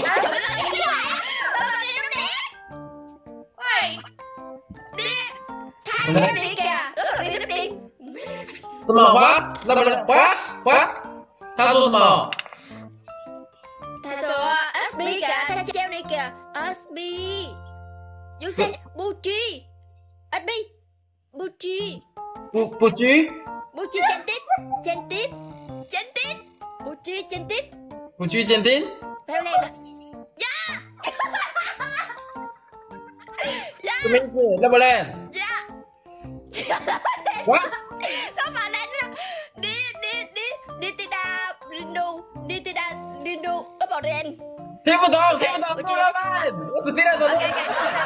[SPEAKER 3] Why?
[SPEAKER 2] 他叫你kìa. Nó còn đi đi.
[SPEAKER 5] 什么 ？What？ 那不然 What？ What？ 他说什么？
[SPEAKER 2] 他说 S B kìa,他treo đi kìa. S B. You say Putri. S B. Putri.
[SPEAKER 5] 不不拘，
[SPEAKER 2] Putri cantik. Cantik. Cantik. Putri cantik.
[SPEAKER 5] 不拘鉴定。
[SPEAKER 2] Theo này kìa. Yeah.
[SPEAKER 5] 什么意思？那不然
[SPEAKER 2] Yeah.
[SPEAKER 5] What？
[SPEAKER 2] Sao mà đánh ra? Đi đi đi đi tida rindu đi tida rindu nó bảo đen.
[SPEAKER 5] 听不懂，听不懂，怎么办？我只听得懂。
[SPEAKER 2] Ok ok.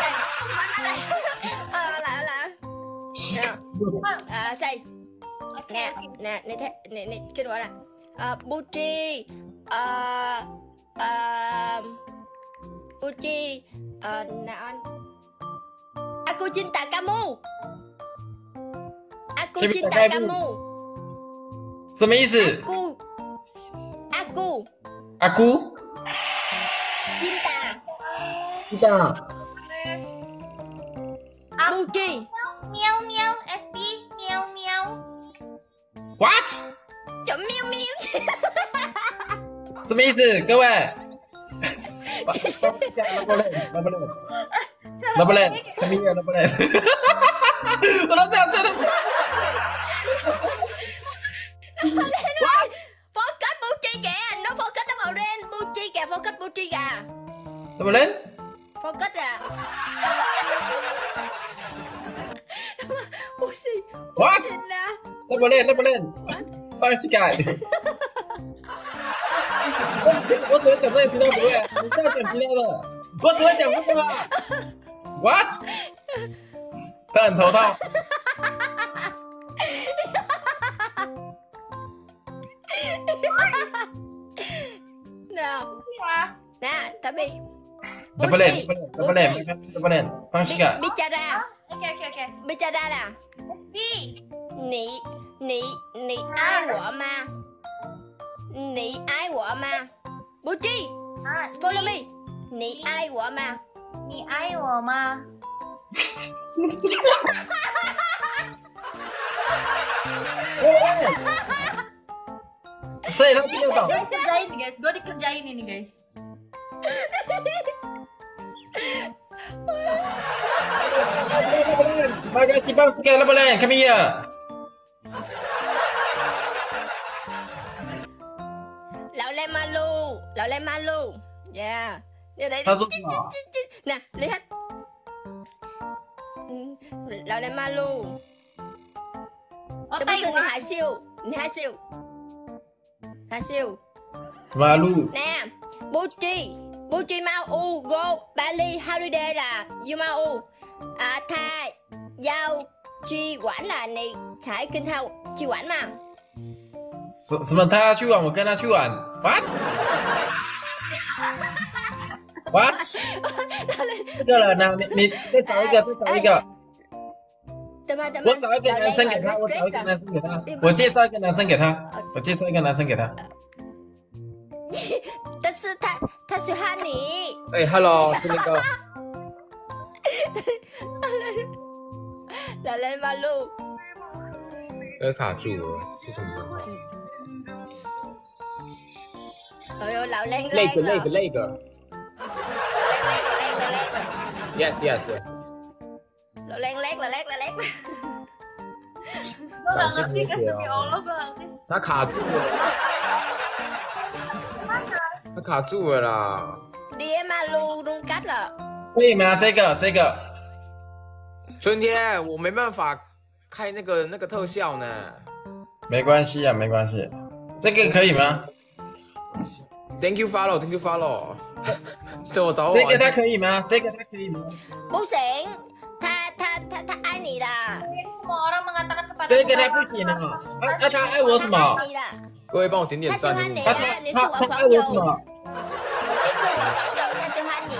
[SPEAKER 2] Ờ lại lại. Nè. À say. Nè nè nè thế nè nè cái gọi là à, Putri à, à, Putri à, nào aku cinta kamu. Aku cinta kamu.
[SPEAKER 5] 什么意思？
[SPEAKER 2] Aku Aku
[SPEAKER 5] Aku
[SPEAKER 2] cinta
[SPEAKER 5] tidak.
[SPEAKER 2] Putri.
[SPEAKER 3] Meow meow S P meow meow.
[SPEAKER 5] What？
[SPEAKER 2] Chấm miêu miêu.
[SPEAKER 5] 什么意思？各位？那不能，那不能，那不能，什么意思？那不能。我都这样真的。What？
[SPEAKER 2] Focus Putri kìa, nó focus nó màu đen. Putri kìa, focus Putri kìa.
[SPEAKER 5] 那不能？
[SPEAKER 2] Focus à. Putri.
[SPEAKER 5] What？
[SPEAKER 2] Là
[SPEAKER 5] 那不能，那不能。放膝盖。我只会讲这些，其他不会。你不要讲其他的，我只会讲这个。What？ 他很头痛。
[SPEAKER 2] nào.
[SPEAKER 3] Ya.
[SPEAKER 2] Nè, tapi
[SPEAKER 5] Tak boleh, tak boleh, tak boleh, tak boleh. Fang sikit.
[SPEAKER 2] Bicara.
[SPEAKER 3] Oke oke oke.
[SPEAKER 2] Bicara là
[SPEAKER 3] S P.
[SPEAKER 2] Nị Nị Nị ai của ma. Nị ai của ma. Putri,
[SPEAKER 3] Ah,
[SPEAKER 2] follow me. Nị ai của ma.
[SPEAKER 3] Ni ai wo ma.
[SPEAKER 5] Saya tak tahu tau.
[SPEAKER 3] Gue dikerjain nih guys, gue dikerjain ini guys.
[SPEAKER 5] Makasih bang sikit lah boleh. Kami ya.
[SPEAKER 2] Lão lên malu, lão lên malu. Yeah. Đây đây.
[SPEAKER 5] Ta说什么？
[SPEAKER 2] Nè, lấy hết. Ừ, lão lên malu.
[SPEAKER 3] Oh,
[SPEAKER 2] Cho bây giờ
[SPEAKER 3] Taiwan.
[SPEAKER 2] 你害羞，你害羞，害羞。
[SPEAKER 5] Semalu.
[SPEAKER 2] Nè, Putri, Putri mau u go Bali holiday là you mau u. À, tha giao truy quản là你才跟他去玩嘛。
[SPEAKER 5] 什什么？他要去玩，我跟他去玩。What？ What？ 这个人呢？你你再找一个，再找一个。
[SPEAKER 2] Tụi mà, tụi mà,
[SPEAKER 5] 我找一个男生给他，我找一个男生给他，我介绍一个男生给他，我介绍一个男生给他。
[SPEAKER 2] 但是他他喜欢你。
[SPEAKER 5] 哎，Hello，是那个。
[SPEAKER 2] Lão lên malu.
[SPEAKER 6] 呃卡住了，是什么状况？
[SPEAKER 2] Trời ơi, lão lên
[SPEAKER 6] 那个
[SPEAKER 2] lên
[SPEAKER 6] 那个
[SPEAKER 2] rồi.
[SPEAKER 6] 那个
[SPEAKER 2] Lên, lên, lên, lên.
[SPEAKER 6] ，yes yes yes。
[SPEAKER 2] Lo len lét là lét là lét.
[SPEAKER 3] Gue gak ngerti guys, demi Allah gue gak ngerti.
[SPEAKER 6] 他卡住了，他卡住了啦。
[SPEAKER 2] Đi em Malu luôn cách rồi.
[SPEAKER 5] 可以吗？这个这个，
[SPEAKER 6] 春天，我没办法开那个那个特效呢。
[SPEAKER 5] 没关系啊，没关系。这个可以吗？
[SPEAKER 6] Thank you follow, thank you follow 。这我找我
[SPEAKER 5] 这个他可以吗？这个他可以吗？
[SPEAKER 2] Bố Sển, tha tha tha tha ai nì là.
[SPEAKER 3] Semua orang mengatakan kepada
[SPEAKER 5] 这个他不行啊！啊啊，他爱我什么？
[SPEAKER 2] Ai nì là.
[SPEAKER 6] 各位帮我点点
[SPEAKER 2] 他喜
[SPEAKER 6] 赞。
[SPEAKER 2] 欢你
[SPEAKER 5] 他
[SPEAKER 2] 啊，
[SPEAKER 5] 他
[SPEAKER 2] 你是
[SPEAKER 5] 他他爱
[SPEAKER 2] 我朋
[SPEAKER 5] 我什
[SPEAKER 2] 友，
[SPEAKER 5] 么？
[SPEAKER 2] 你是我朋友，他喜欢你。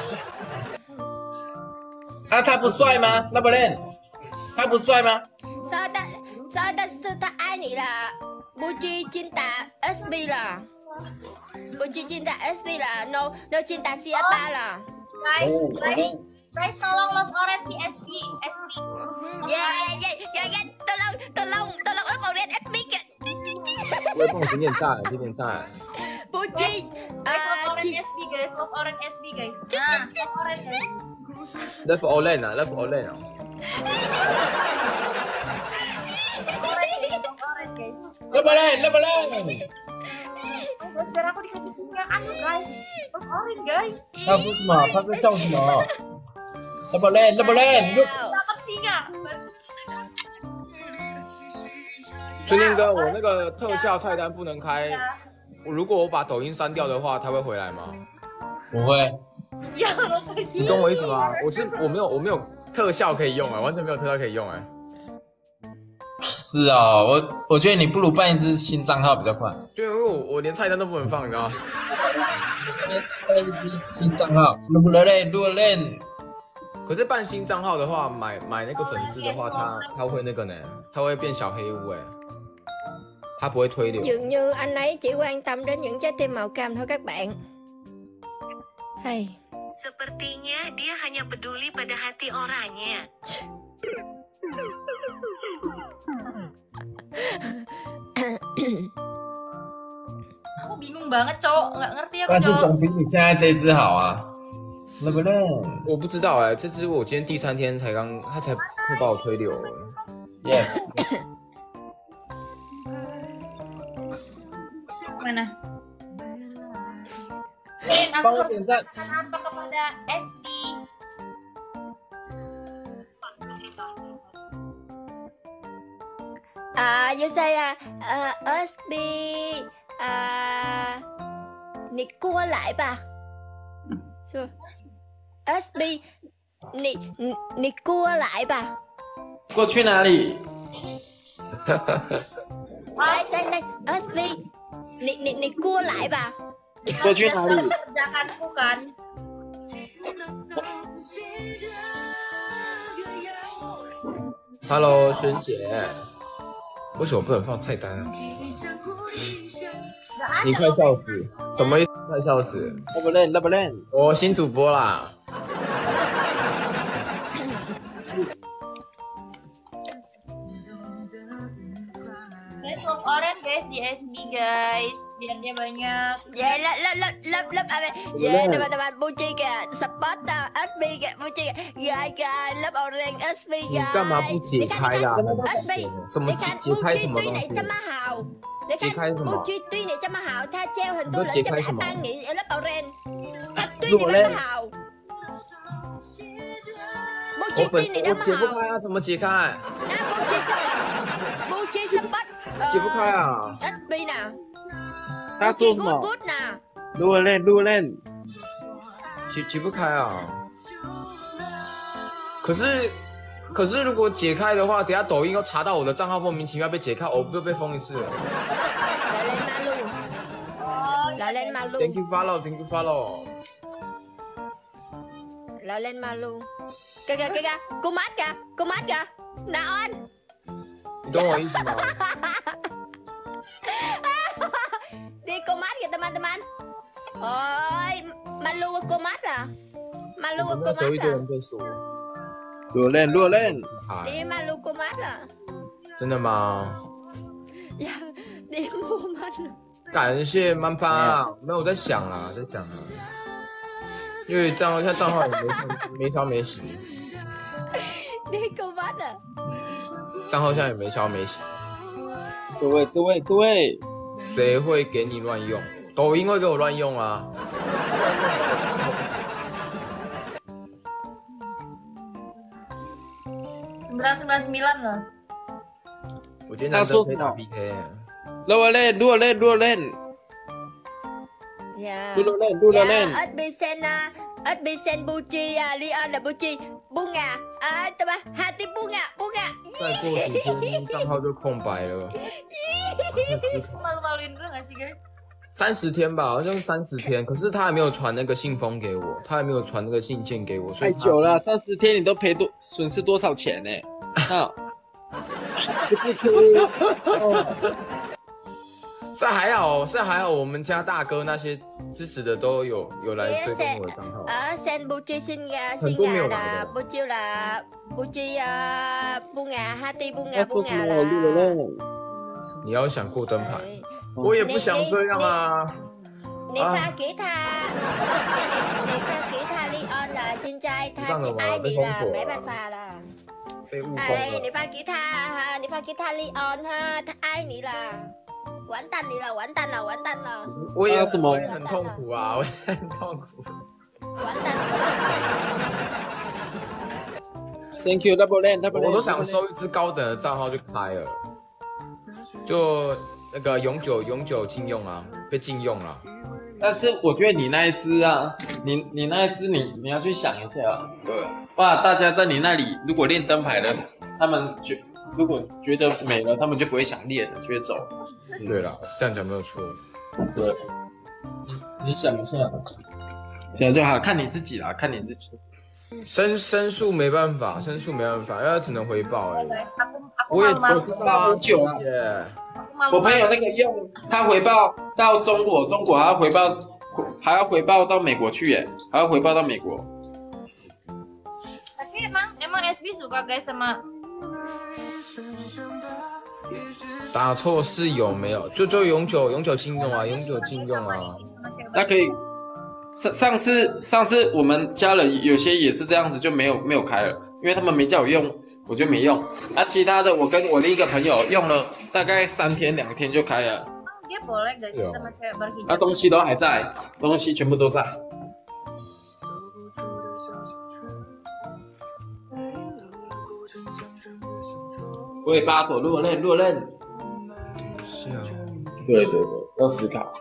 [SPEAKER 5] 啊，他不帅吗？那不练，他不帅吗？
[SPEAKER 2] Sao ta sao ta sao ta ai nì là Buchi Cinta ét pê là Buchi Cinta ét pê là no no Cinta siapa là.
[SPEAKER 3] Guys,
[SPEAKER 5] Oh,
[SPEAKER 3] guys,
[SPEAKER 5] oh.
[SPEAKER 3] guys tolong love orange si S P, S P.
[SPEAKER 2] Yeah yeah yeah yeah. Tolong tolong tolong ấp vào red ét pê kìa.
[SPEAKER 6] 各位帮我点点赞，点点赞。
[SPEAKER 2] Buchi
[SPEAKER 3] Guys love
[SPEAKER 2] à,
[SPEAKER 3] orange
[SPEAKER 2] Chi-
[SPEAKER 3] S P guys, love orange S P guys. Nah, love orange guys.
[SPEAKER 6] Love Olen 啊，Love Olen 啊。
[SPEAKER 3] Love orange guys.
[SPEAKER 5] Lo balen, lo balen.
[SPEAKER 3] Guys, biar aku dikasih sinyal anu guys. Love orange guys.
[SPEAKER 5] 他说什么？他在叫什么？lo balen, lo balen. Look，
[SPEAKER 3] Dapat singa.
[SPEAKER 6] 春天哥，我那个特效菜单不能开。我如果我把抖音删掉的话，它会回来吗？
[SPEAKER 5] 不会。
[SPEAKER 3] Ya Allah, guys.
[SPEAKER 6] 你懂我意思吗？我是我没有我没有特效可以用哎，完全没有特效可以用哎。
[SPEAKER 5] 是啊，我我觉得你不如办一支新账号比较快。
[SPEAKER 6] 就因为我我连菜单都不能放，你知道吗？
[SPEAKER 5] 办一支新账号，录了嘞，录了嘞。
[SPEAKER 6] 可是办新账号的话，买买那个粉丝的话，他他会那个呢，他会变小黑屋哎，他不会推流。
[SPEAKER 2] Dường như anh ấy chỉ quan tâm đến những trái tim màu cam thôi các bạn. Hay.
[SPEAKER 4] Sepertinya dia hanya peduli pada hati orangnya.
[SPEAKER 3] Aku bingung banget, cowok. Nggak ngerti aku,
[SPEAKER 5] 但是
[SPEAKER 3] cowok.
[SPEAKER 5] 总比你现在这一支好啊。录不录？
[SPEAKER 6] 我不知道哎，这支我今天第三天才刚，他才会把我推流。
[SPEAKER 5] Yes。
[SPEAKER 3] Mana? Rin, aku
[SPEAKER 5] 帮我
[SPEAKER 3] harus
[SPEAKER 5] 点赞。
[SPEAKER 3] katakan apa kepada S P?
[SPEAKER 2] À, you say à, à, ét pê à, nị cua lại bà. Chưa? ét pê nị nị cua lại bà.
[SPEAKER 5] 过去哪里？
[SPEAKER 2] Say say say ét pê nị nị nị cua lại bà.
[SPEAKER 5] 过去哪里？
[SPEAKER 3] Kerjakanku kan.
[SPEAKER 6] Hello，萱姐，为什么不能放菜单啊？
[SPEAKER 3] Nggak ada
[SPEAKER 6] 你快
[SPEAKER 3] loh,
[SPEAKER 6] 笑死！什么意思？快笑死！
[SPEAKER 5] 录不录？录不录？
[SPEAKER 6] 我新主播啦。
[SPEAKER 3] Guys, love orange guys di S B guys. Biar dia banyak.
[SPEAKER 2] Dạ lớp lớp lớp lớp lớp à dạ teman-teman Buchi kìa support tao ét pê kìa Buchi kìa gái gái lớp orange ét pê
[SPEAKER 6] 你
[SPEAKER 2] gái
[SPEAKER 6] 干嘛不解开啦？
[SPEAKER 2] ét pê
[SPEAKER 6] 什么
[SPEAKER 2] 你
[SPEAKER 6] 解
[SPEAKER 2] 看
[SPEAKER 6] 解开什么
[SPEAKER 2] Buchi
[SPEAKER 6] 东
[SPEAKER 2] tuy
[SPEAKER 6] 西
[SPEAKER 2] này？chấm má hào Để
[SPEAKER 6] Chị khai什么？
[SPEAKER 2] Buchi tuy này chấm má hào tha treo hình
[SPEAKER 6] Nó
[SPEAKER 2] tôi
[SPEAKER 6] chị
[SPEAKER 2] lên cho
[SPEAKER 6] khai
[SPEAKER 2] mẹ
[SPEAKER 6] 什么？
[SPEAKER 2] ban nghị ở lớp orange tuy
[SPEAKER 5] Lụa
[SPEAKER 2] này
[SPEAKER 5] lên.
[SPEAKER 2] má hào
[SPEAKER 6] 我
[SPEAKER 2] Buchi
[SPEAKER 6] 本
[SPEAKER 2] tuy này
[SPEAKER 6] 我
[SPEAKER 2] chấm má
[SPEAKER 6] 解不
[SPEAKER 2] hào
[SPEAKER 6] 开啊，怎么解开？
[SPEAKER 2] à Buchi support Buchi support
[SPEAKER 6] 解不开啊！
[SPEAKER 2] ét pê nè
[SPEAKER 5] 他
[SPEAKER 2] Buchi
[SPEAKER 5] 说什
[SPEAKER 2] good
[SPEAKER 5] 么？
[SPEAKER 2] good nè
[SPEAKER 5] 录了嘞，录了嘞。
[SPEAKER 6] 解解不开啊！可是可是如果解开的话，等下抖音又查到我的账号莫名其妙被解开，我不又被封一次了。
[SPEAKER 2] lại lên ma luôn lại lên ma
[SPEAKER 6] Thank
[SPEAKER 2] luôn
[SPEAKER 6] you follow, thank you follow.
[SPEAKER 2] lại lên ma luôn kìa kìa kìa kìa cô mát kìa cô mát kìa nào anh
[SPEAKER 6] 你懂我意思吗？
[SPEAKER 2] đi cô mát kìa teman-teman ôi malu cô mát à malu
[SPEAKER 6] 我
[SPEAKER 2] cô
[SPEAKER 6] 那时候一
[SPEAKER 2] mát
[SPEAKER 6] 堆
[SPEAKER 2] à
[SPEAKER 6] 人被锁。
[SPEAKER 5] 录了录了。
[SPEAKER 6] 嗨，
[SPEAKER 2] đi malu cô mát à
[SPEAKER 6] 真的吗？
[SPEAKER 2] dạ đi mua mát à
[SPEAKER 6] 感谢曼帕，没有我在想啦，在想啊，因为账号现在账号也没没消没息。
[SPEAKER 2] 你够bắt à?
[SPEAKER 6] 账号现在也没消没息。
[SPEAKER 5] 各位各位各位，
[SPEAKER 6] 谁会给你乱用？抖音会给我乱用啊！
[SPEAKER 3] sembilan sembilan sembilan loh.
[SPEAKER 6] 我今天男生可以打 P K。
[SPEAKER 5] 撸啊练，撸啊练，撸啊练，
[SPEAKER 2] Dạ.
[SPEAKER 5] 撸啊练，撸啊练。
[SPEAKER 2] ét bê Sen à, ét bê Sen Buchi à, Leon là Buchi, Bunga, à, tao ba, Hati Bunga, Bunga.
[SPEAKER 6] 再过几天账号就空白了。
[SPEAKER 3] Malu-maluin dulu nggak sih guys?
[SPEAKER 6] 三十天吧，好像是三十天，可是他还没有传那个信封给我，他还没有传那个信件给我，所以
[SPEAKER 5] 太久了，三十天你都赔多损失多少钱呢？啊！
[SPEAKER 6] 这还好，这还好，我们家大哥那些支持的都有有来追踪我的账号。
[SPEAKER 2] À, Sen Buchi xin gà,
[SPEAKER 6] 很
[SPEAKER 2] xin
[SPEAKER 6] 多没
[SPEAKER 2] gà
[SPEAKER 6] 有
[SPEAKER 2] là
[SPEAKER 6] 来的。
[SPEAKER 2] Buchi là Buchi à, Bunga, Hati Bunga,
[SPEAKER 5] 做
[SPEAKER 2] Bunga
[SPEAKER 5] 什么？撸啊
[SPEAKER 2] là.
[SPEAKER 5] 练。
[SPEAKER 6] 你要想过灯牌，
[SPEAKER 2] Đấy.
[SPEAKER 6] 我也不想这样啊。
[SPEAKER 2] Nị pha kỹ tha, Nị pha kỹ tha Leon là trên trai, tha chị ai bị là bé bàn phà là.
[SPEAKER 6] 被误封
[SPEAKER 2] Ai,
[SPEAKER 6] 了。
[SPEAKER 2] Nị pha kỹ tha, ha, Nị pha kỹ tha Leon ha, tha ai nị là. Quán tanh nị là quán tanh là quán tanh là.
[SPEAKER 6] 我也
[SPEAKER 5] 啊什么
[SPEAKER 6] 我也很痛苦啊，我也很痛苦。
[SPEAKER 2] Quán tanh.
[SPEAKER 5] Thank you double land double land。
[SPEAKER 6] 我都想收一支高等的账号就开了，就那个永久永久禁用啊，被禁用了。
[SPEAKER 5] 但是我觉得你那一只啊，你你那一只你你要去想一下啊。对。哇，大家在你那里如果练灯牌的，他们觉如果觉得没了，他们就不会想练了，就会走。
[SPEAKER 6] 对了，这样讲没有错。
[SPEAKER 5] 对。你你想一下，想就好，看你自己啦，看你自己。
[SPEAKER 6] 申申诉没办法，申诉没办法，因为他只能回报而已。
[SPEAKER 3] Guys, aku aku
[SPEAKER 6] 我也
[SPEAKER 3] malu-malu.
[SPEAKER 6] 我知道啊，
[SPEAKER 5] 久啊。
[SPEAKER 6] 耶。
[SPEAKER 3] Aku
[SPEAKER 5] 我朋友
[SPEAKER 3] malu-malu.
[SPEAKER 5] 那个用他回报到中国，中国还要回报，还要回报到美国去耶，还要回报到美国。
[SPEAKER 3] Tapi emang emang S B suka guys sama
[SPEAKER 6] 打错是有没有？就就永久永久禁用啊，永久禁用啊。
[SPEAKER 5] 那可以。上上次上次我们家人有些也是这样子，就没有没有开了，因为他们没叫我用，我就没用。啊，其他的我跟我另一个朋友用了大概三天两天就开了。
[SPEAKER 3] dia boleh gak sih sama cewek
[SPEAKER 5] 那
[SPEAKER 3] berhijab?
[SPEAKER 5] 东西都还在，东西全部都在。尾巴朵落刃落刃。
[SPEAKER 6] 是啊。
[SPEAKER 5] 对对对，要思考。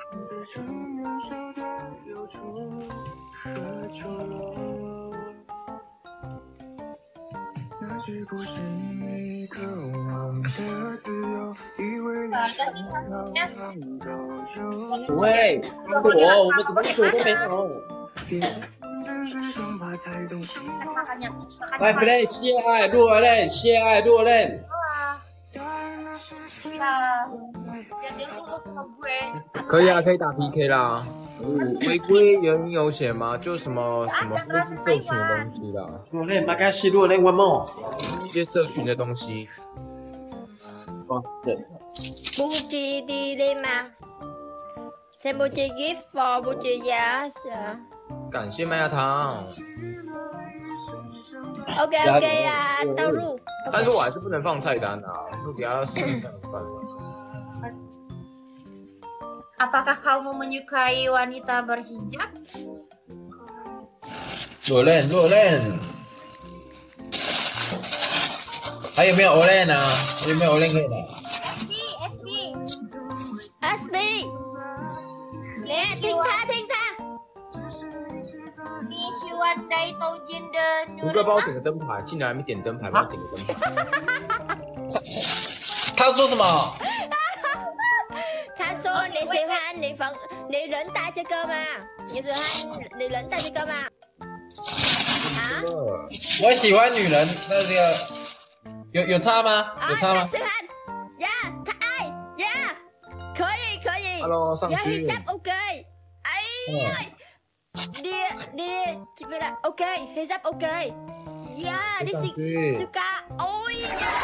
[SPEAKER 5] 不会，我我们怎么一朵都没有。来 play 谢爱落刃，谢爱落刃。
[SPEAKER 3] Biar dia lulus sama gue.
[SPEAKER 6] 可以啊，可以打 P K 啦。违规原因有写吗？就什么什么类似社群的东西啦，
[SPEAKER 5] 落刃，马卡西落刃，one more。
[SPEAKER 6] 一些社群的东西。
[SPEAKER 5] 哦，对。
[SPEAKER 2] Buchi đi đi mà. Sen Buchi gift for Buchi yes.
[SPEAKER 6] 感谢麦芽糖，
[SPEAKER 2] Ok ok à, tao ru.
[SPEAKER 6] 但是我还是不能放菜单啊，就给他试试看有办法。
[SPEAKER 3] Apakah kamu menyukai wanita berhijab?
[SPEAKER 5] 落刃落刃。还有没有 Olen 啊？还有没有 Olen 可以拿？
[SPEAKER 3] S B
[SPEAKER 2] ét bê. Nè, thiên tha thiên tha.
[SPEAKER 3] Ni si Wandai Tau Jinda
[SPEAKER 6] 卢哥帮我点个灯牌，竟然还没点灯牌，帮我点个灯牌。
[SPEAKER 5] 他说什么？
[SPEAKER 2] Tha số nị siêu han nị phận nị lĩnh ta chơi cơm à. Nị siêu han nị lĩnh ta chơi cơm à. Hả?
[SPEAKER 5] 我喜欢女人，那这个有有差吗？有
[SPEAKER 2] À,
[SPEAKER 5] 差吗？
[SPEAKER 2] siêu han. Yeah, tha ai? Yeah. 可以可以.
[SPEAKER 6] Hello，上
[SPEAKER 2] Yeah,
[SPEAKER 6] 去。
[SPEAKER 2] hijab ok. Ấy ơi. Dia dia chị biết là ok, hijab ok. Yeah, đi
[SPEAKER 6] Sẵn
[SPEAKER 2] si
[SPEAKER 6] 去
[SPEAKER 2] suka. Ôi.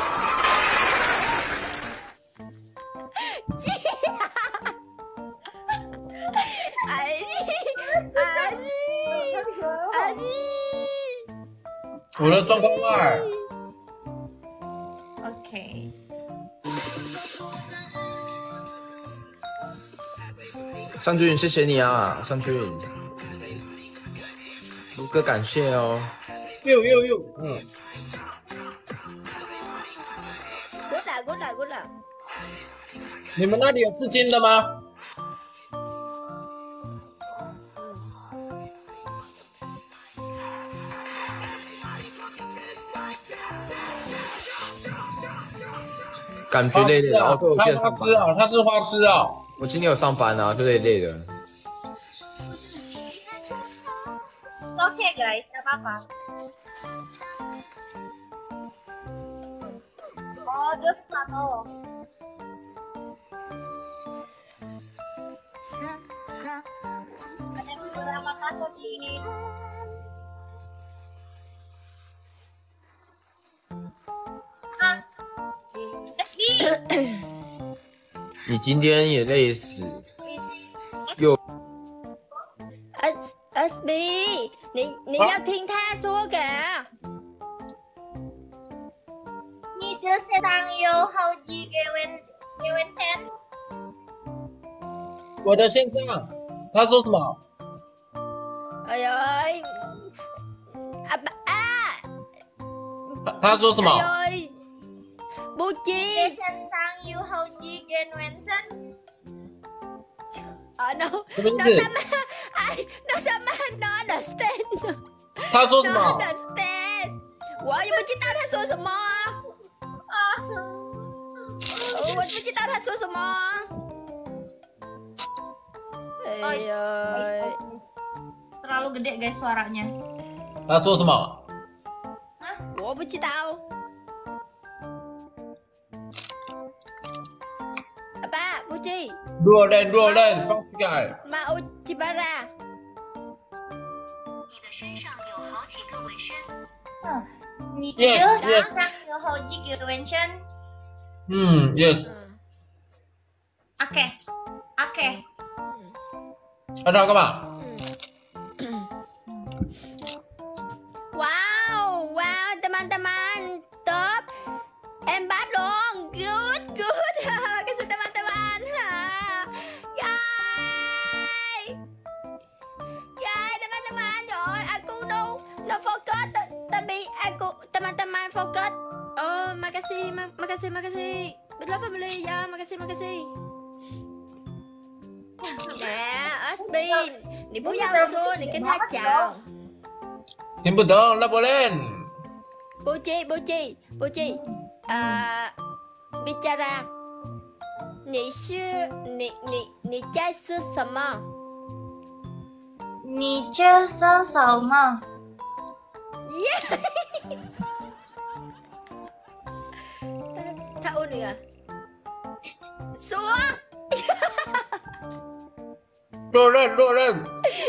[SPEAKER 2] Ấy. Ấy. Ấy.
[SPEAKER 5] 我的状况二，
[SPEAKER 3] OK。
[SPEAKER 6] 尚俊，谢谢你啊，尚俊，卢哥感谢哦。
[SPEAKER 5] 又又又，嗯。
[SPEAKER 2] Good 啦 ，Good 啦 ，Good 啦。
[SPEAKER 5] 你们那里有至今的吗？
[SPEAKER 6] 感觉累累的，哦，对，我记得上
[SPEAKER 5] 他吃啊，他是花痴啊。
[SPEAKER 6] 我今天有上班啊，就累累的。
[SPEAKER 3] OK guys, tak apa-apa. Oh, dia satu. Ada beberapa kasus di. 啊
[SPEAKER 6] 你今天也累死。
[SPEAKER 2] S S B， 你你要听他说的。
[SPEAKER 3] 你的身上有好几个纹个纹身。
[SPEAKER 5] 我的线上，他说什么？
[SPEAKER 2] 哎呦，阿爸啊！
[SPEAKER 5] 他他说什么？
[SPEAKER 2] 哎呦，不知。
[SPEAKER 3] 你身上有好几个纹身。
[SPEAKER 2] 啊 no，
[SPEAKER 5] 什么意
[SPEAKER 2] no
[SPEAKER 5] 思？
[SPEAKER 2] sama， 哎 no sama no understand。
[SPEAKER 5] 他说什么
[SPEAKER 2] ？No understand， 我也不知道他说什么啊。啊，我不知道他说什么。哎呦，
[SPEAKER 3] terlalu gede guys suaranya。
[SPEAKER 5] 他说什么？
[SPEAKER 2] 我不知道。Apa, Puji?
[SPEAKER 5] Dua len, dua len,放起来。
[SPEAKER 2] Mau Cibara。
[SPEAKER 4] 你的身上有好几个纹身。
[SPEAKER 3] 嗯，你
[SPEAKER 5] Yes,
[SPEAKER 3] 的
[SPEAKER 5] yes.
[SPEAKER 3] 身上有好几个纹身。
[SPEAKER 5] 嗯 ，yes。
[SPEAKER 3] Oke, oke.
[SPEAKER 5] 他这样干嘛？
[SPEAKER 2] Wow, wow, teman-teman, top. Em bắt luôn, good, good. Cái sự teman-teman. Guys. Guys, teman-teman, rồi, aku no, no focus. Tapi aku, teman-teman focus. Oh, makasih, ma makasih, makasih. Betul family ya, makasih, makasih. Nè, Osbin, 你不要说，你跟他讲。
[SPEAKER 5] 听不懂，那不练。
[SPEAKER 2] Puji, Puji, Puji, 呃 ，bicara， 你是你你你在吃什么？
[SPEAKER 3] 你这是什么？
[SPEAKER 2] 耶！他他问你啊？说。
[SPEAKER 5] 落任，落任。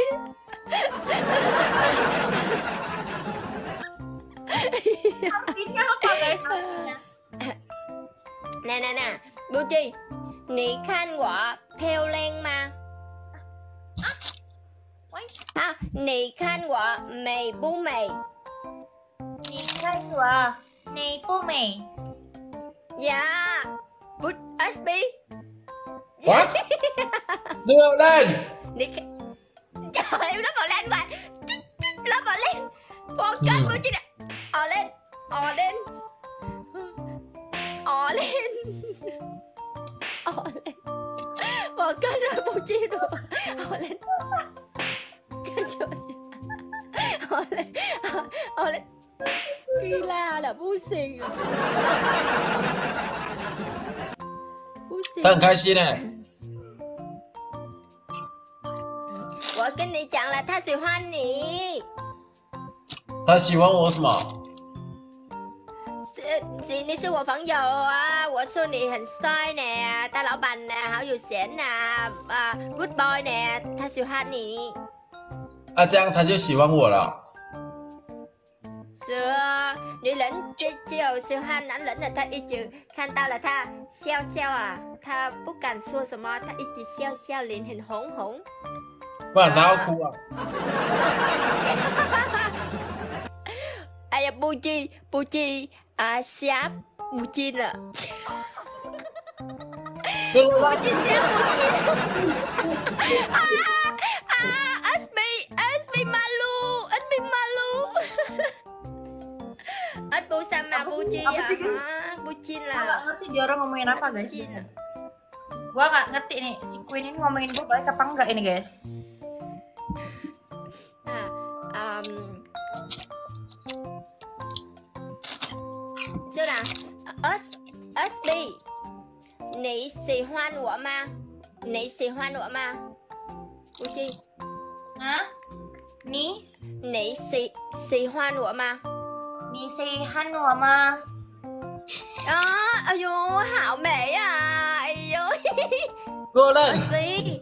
[SPEAKER 3] Artinya apa guys?
[SPEAKER 2] Nè nè nè, Beauty, 你看我漂亮吗？啊，你看我美不美？
[SPEAKER 3] 你看我美不美？
[SPEAKER 2] Yeah, But S B.
[SPEAKER 5] What? Đưa lên.
[SPEAKER 2] 你看，trời ơi, nó còn lên vậy, nó còn lên, focus
[SPEAKER 5] Ừ.
[SPEAKER 2] Beauty nè, ò lên, ò lên, ò lên, ò lên, focus rồi Beauty rồi, ò lên, cái chỗ gì, ò lên, ò lên, gila là不行了，不行。
[SPEAKER 5] 他很开心呢。
[SPEAKER 2] 我跟你讲了，他喜欢你，
[SPEAKER 5] 他喜欢我什么？
[SPEAKER 2] 是你你是我朋友啊，我说你很帅呢，大老板呢，好有钱呐，啊 ，good boy 呢，他喜欢你。
[SPEAKER 5] 啊，这样他就喜欢我了。
[SPEAKER 2] 是啊，女人只只有喜欢男人的，他一直看到了他笑笑啊，他不敢说什么，他一直笑笑，脸很红红。
[SPEAKER 5] 不然他要哭啊！
[SPEAKER 2] 哎呀，不知不知啊，shop bucin lah.
[SPEAKER 5] Keluar.
[SPEAKER 2] Bucin dia bucin. ah, ah, Asbi, Asbi malu, Asbi malu. Asbi sama bucin
[SPEAKER 3] apa
[SPEAKER 2] ya.
[SPEAKER 3] sih, guys?
[SPEAKER 2] Ah, bucin
[SPEAKER 3] Gua nggak
[SPEAKER 2] lah.
[SPEAKER 3] ngerti dia orang ngomongin apa guys.
[SPEAKER 2] Bucin.
[SPEAKER 3] Gua nggak ngerti nih si Queen ini ngomongin gue baik apa enggak ini guys.
[SPEAKER 2] À, um, Chưa nào S SB 你喜欢我吗？你喜欢我吗？不是，
[SPEAKER 3] Hah? Nih,
[SPEAKER 2] 你喜喜欢我吗？
[SPEAKER 3] nih sehan wa ma.
[SPEAKER 2] À, ôi dồi, hảo mẹ à, ôi dồi.
[SPEAKER 5] Cô lên.
[SPEAKER 2] SB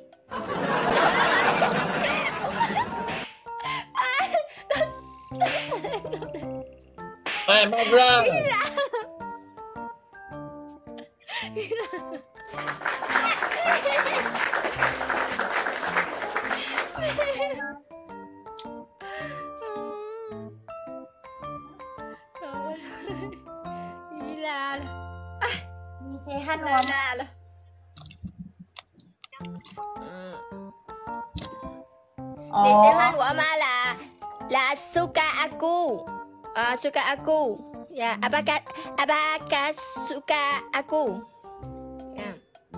[SPEAKER 5] Ê, mau ra.
[SPEAKER 2] Gila lah.
[SPEAKER 3] Nih sehan wa
[SPEAKER 2] La
[SPEAKER 3] ma.
[SPEAKER 2] la lah. Để xem
[SPEAKER 3] Oh.
[SPEAKER 2] han của ma là là suka aku. À, suka aku. Ya, apakah apakah suka aku? Ya.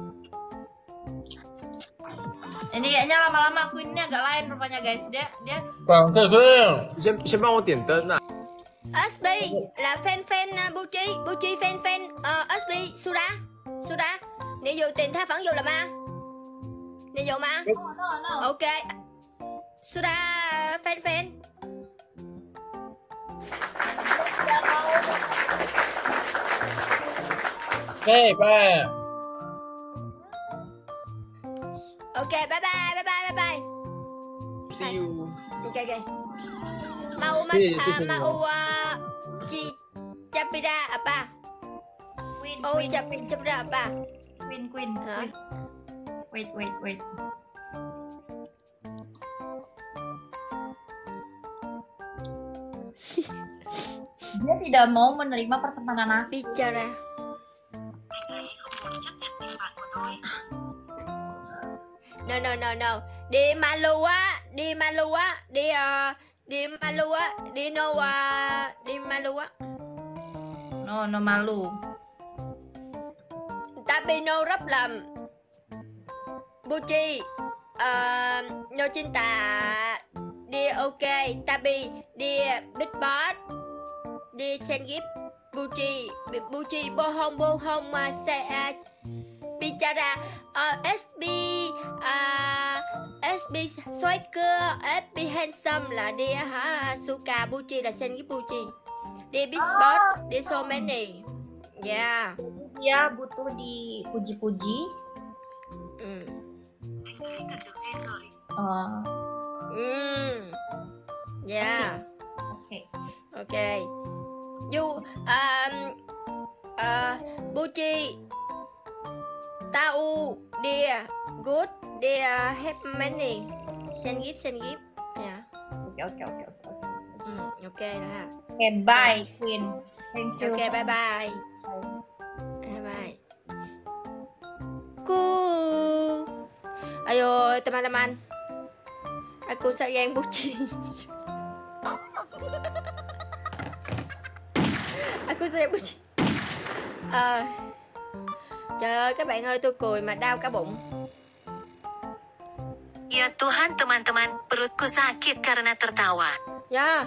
[SPEAKER 3] Ini kayaknya lama-lama Queen ini agak lain rupanya guys. Dia dia
[SPEAKER 5] 广告哥。
[SPEAKER 6] 先先帮我点灯啊！
[SPEAKER 2] ét bê là fan fan uh, Buchi, Buchi fan fan uh, ét bê Suda. Suda. Nếu dù tiền tha phẳng dù là ma. Nếu dù ma.
[SPEAKER 3] no no no.
[SPEAKER 2] Ok. Suda fan fan.
[SPEAKER 5] Hey, ba.
[SPEAKER 2] Ok, bye bye, bye bye, bye bye.
[SPEAKER 6] See you。
[SPEAKER 2] Ok, ok. Mau
[SPEAKER 6] Iya, iya,
[SPEAKER 2] mat
[SPEAKER 6] itu semua.
[SPEAKER 2] mau uh, ci capira apa?
[SPEAKER 3] Queen
[SPEAKER 2] Oh,
[SPEAKER 3] Queen
[SPEAKER 2] cap capira apa?
[SPEAKER 3] Queen Queen.
[SPEAKER 2] Hả?
[SPEAKER 3] Queen. Wait wait wait. Dia tidak mau menerima pertemanan aku.
[SPEAKER 2] Bicara. No no no no. Đi Malu á, đi Malu á, đi ờ đi Malu á, đi no uh, đi Malu á.
[SPEAKER 3] No no malu.
[SPEAKER 2] Tapi no rất lầm. Buchi ờ no cinta đi ok, Tapi đi Big Boss, đi Sengip, Buchi, Buchi bohong bohong mà sẽ bicara uh, ét bê uh, ét bê xoay cơ, ét bê handsome là đi hả, Suka Buchi là Sengip Buchi. Đi Big Boss, đi so many. Yeah.
[SPEAKER 3] Dia butuh dipuji-puji.
[SPEAKER 2] Ừ.
[SPEAKER 3] Uh,
[SPEAKER 2] Ừ. Yeah.
[SPEAKER 3] Oke.
[SPEAKER 2] Ok. You um uh Buchi Tau dia good dia have many send gift send gift ya.
[SPEAKER 3] Oke oke oke oke.
[SPEAKER 2] Ừ, ok lah.
[SPEAKER 3] Oke bye Queen. Thank you.
[SPEAKER 2] Ok bye bye. Bye bye. Ku. Ayo teman-teman. Aku sayang Buchi. Aku sayang Buchi. Ờ Trời ơi các bạn ơi, tôi cười mà đau cả bụng.
[SPEAKER 4] Ya Tuhan teman-teman, perutku sakit karena tertawa.
[SPEAKER 2] Yeah.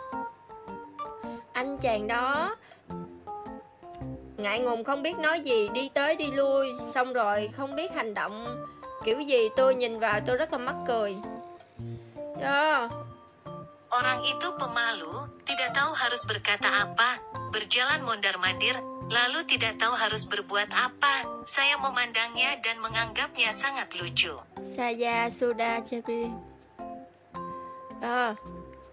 [SPEAKER 2] Anh chàng đó ngại ngùng không biết nói gì, đi tới đi lui, xong rồi không biết hành động kiểu gì, tôi nhìn vào tôi rất là mắc cười. Yeah.
[SPEAKER 4] Orang itu pemalu, tidak tahu harus berkata apa, berjalan mondar-mandir, lalu tidak tahu harus berbuat apa. Saya memandangnya dan menganggapnya sangat lucu.
[SPEAKER 2] Saya sudah jadi. Ờ.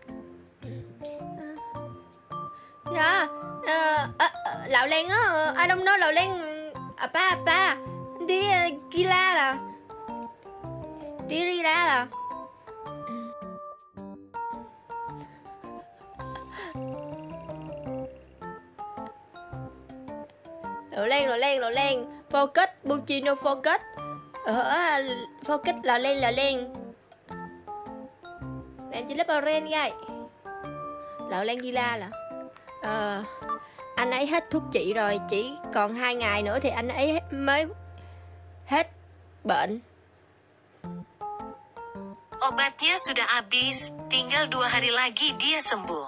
[SPEAKER 2] Dạ. Ờ, ờ, ờ, Lão Lan á, I don't know Lão Lan apa apa. Dia gila lah. Dia gila lah. Lộ lên, lộ lên, lộ lên. Focus, Puccino focus. Ờ, focus, lộ lên, lộ lên. Bạn chỉ lớp orange gai. Lộ lên gila là. Ờ, anh ấy hết thuốc trị rồi, chỉ còn hai ngày nữa thì anh ấy mới hết bệnh.
[SPEAKER 4] Obatnya sudah habis, tinggal dua hari lagi dia sembuh.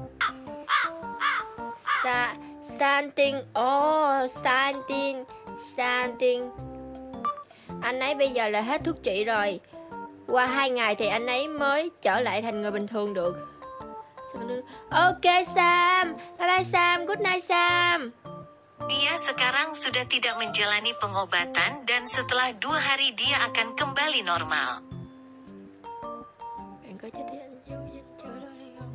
[SPEAKER 2] Sa, Santin, oh, Santin, Santin. Anh ấy bây giờ là hết thuốc trị rồi. Qua hai ngày thì anh ấy mới trở lại thành người bình thường được. Ok Sam, bye bye Sam, good night Sam.
[SPEAKER 4] Dia sekarang sudah tidak menjalani pengobatan dan setelah dua hari dia akan kembali normal.
[SPEAKER 2] Bạn có cho thấy anh dấu vết chữa đó đây không?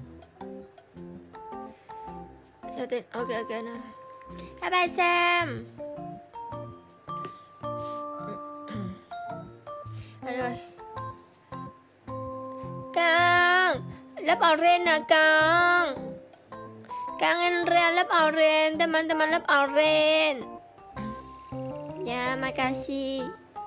[SPEAKER 2] Sao tên? Ok ok nè. Bye bye Sam. Rồi rồi. Con, lớp orange nè con. Con anh ra lớp orange, teman-teman lớp orange. Ya, makasih.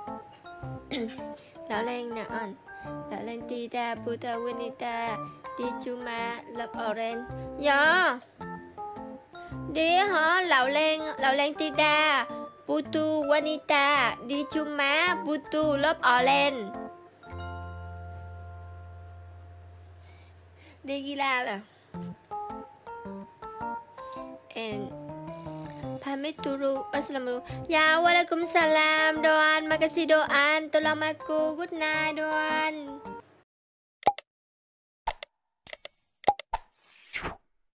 [SPEAKER 2] Lão Lan nè anh. Lão Lan Tita, Puta Winita, đi cuma lớp orange. Dạ. Đi hả? Lão Lan, Lão Lan Tita, Putu Wanita, đi cuma Putu lớp orange. Đi gila là. And Pamituru, Assalamualaikum. Ya, waalaikumsalam Doan, makasih Doan, tolong aku, good night Doan.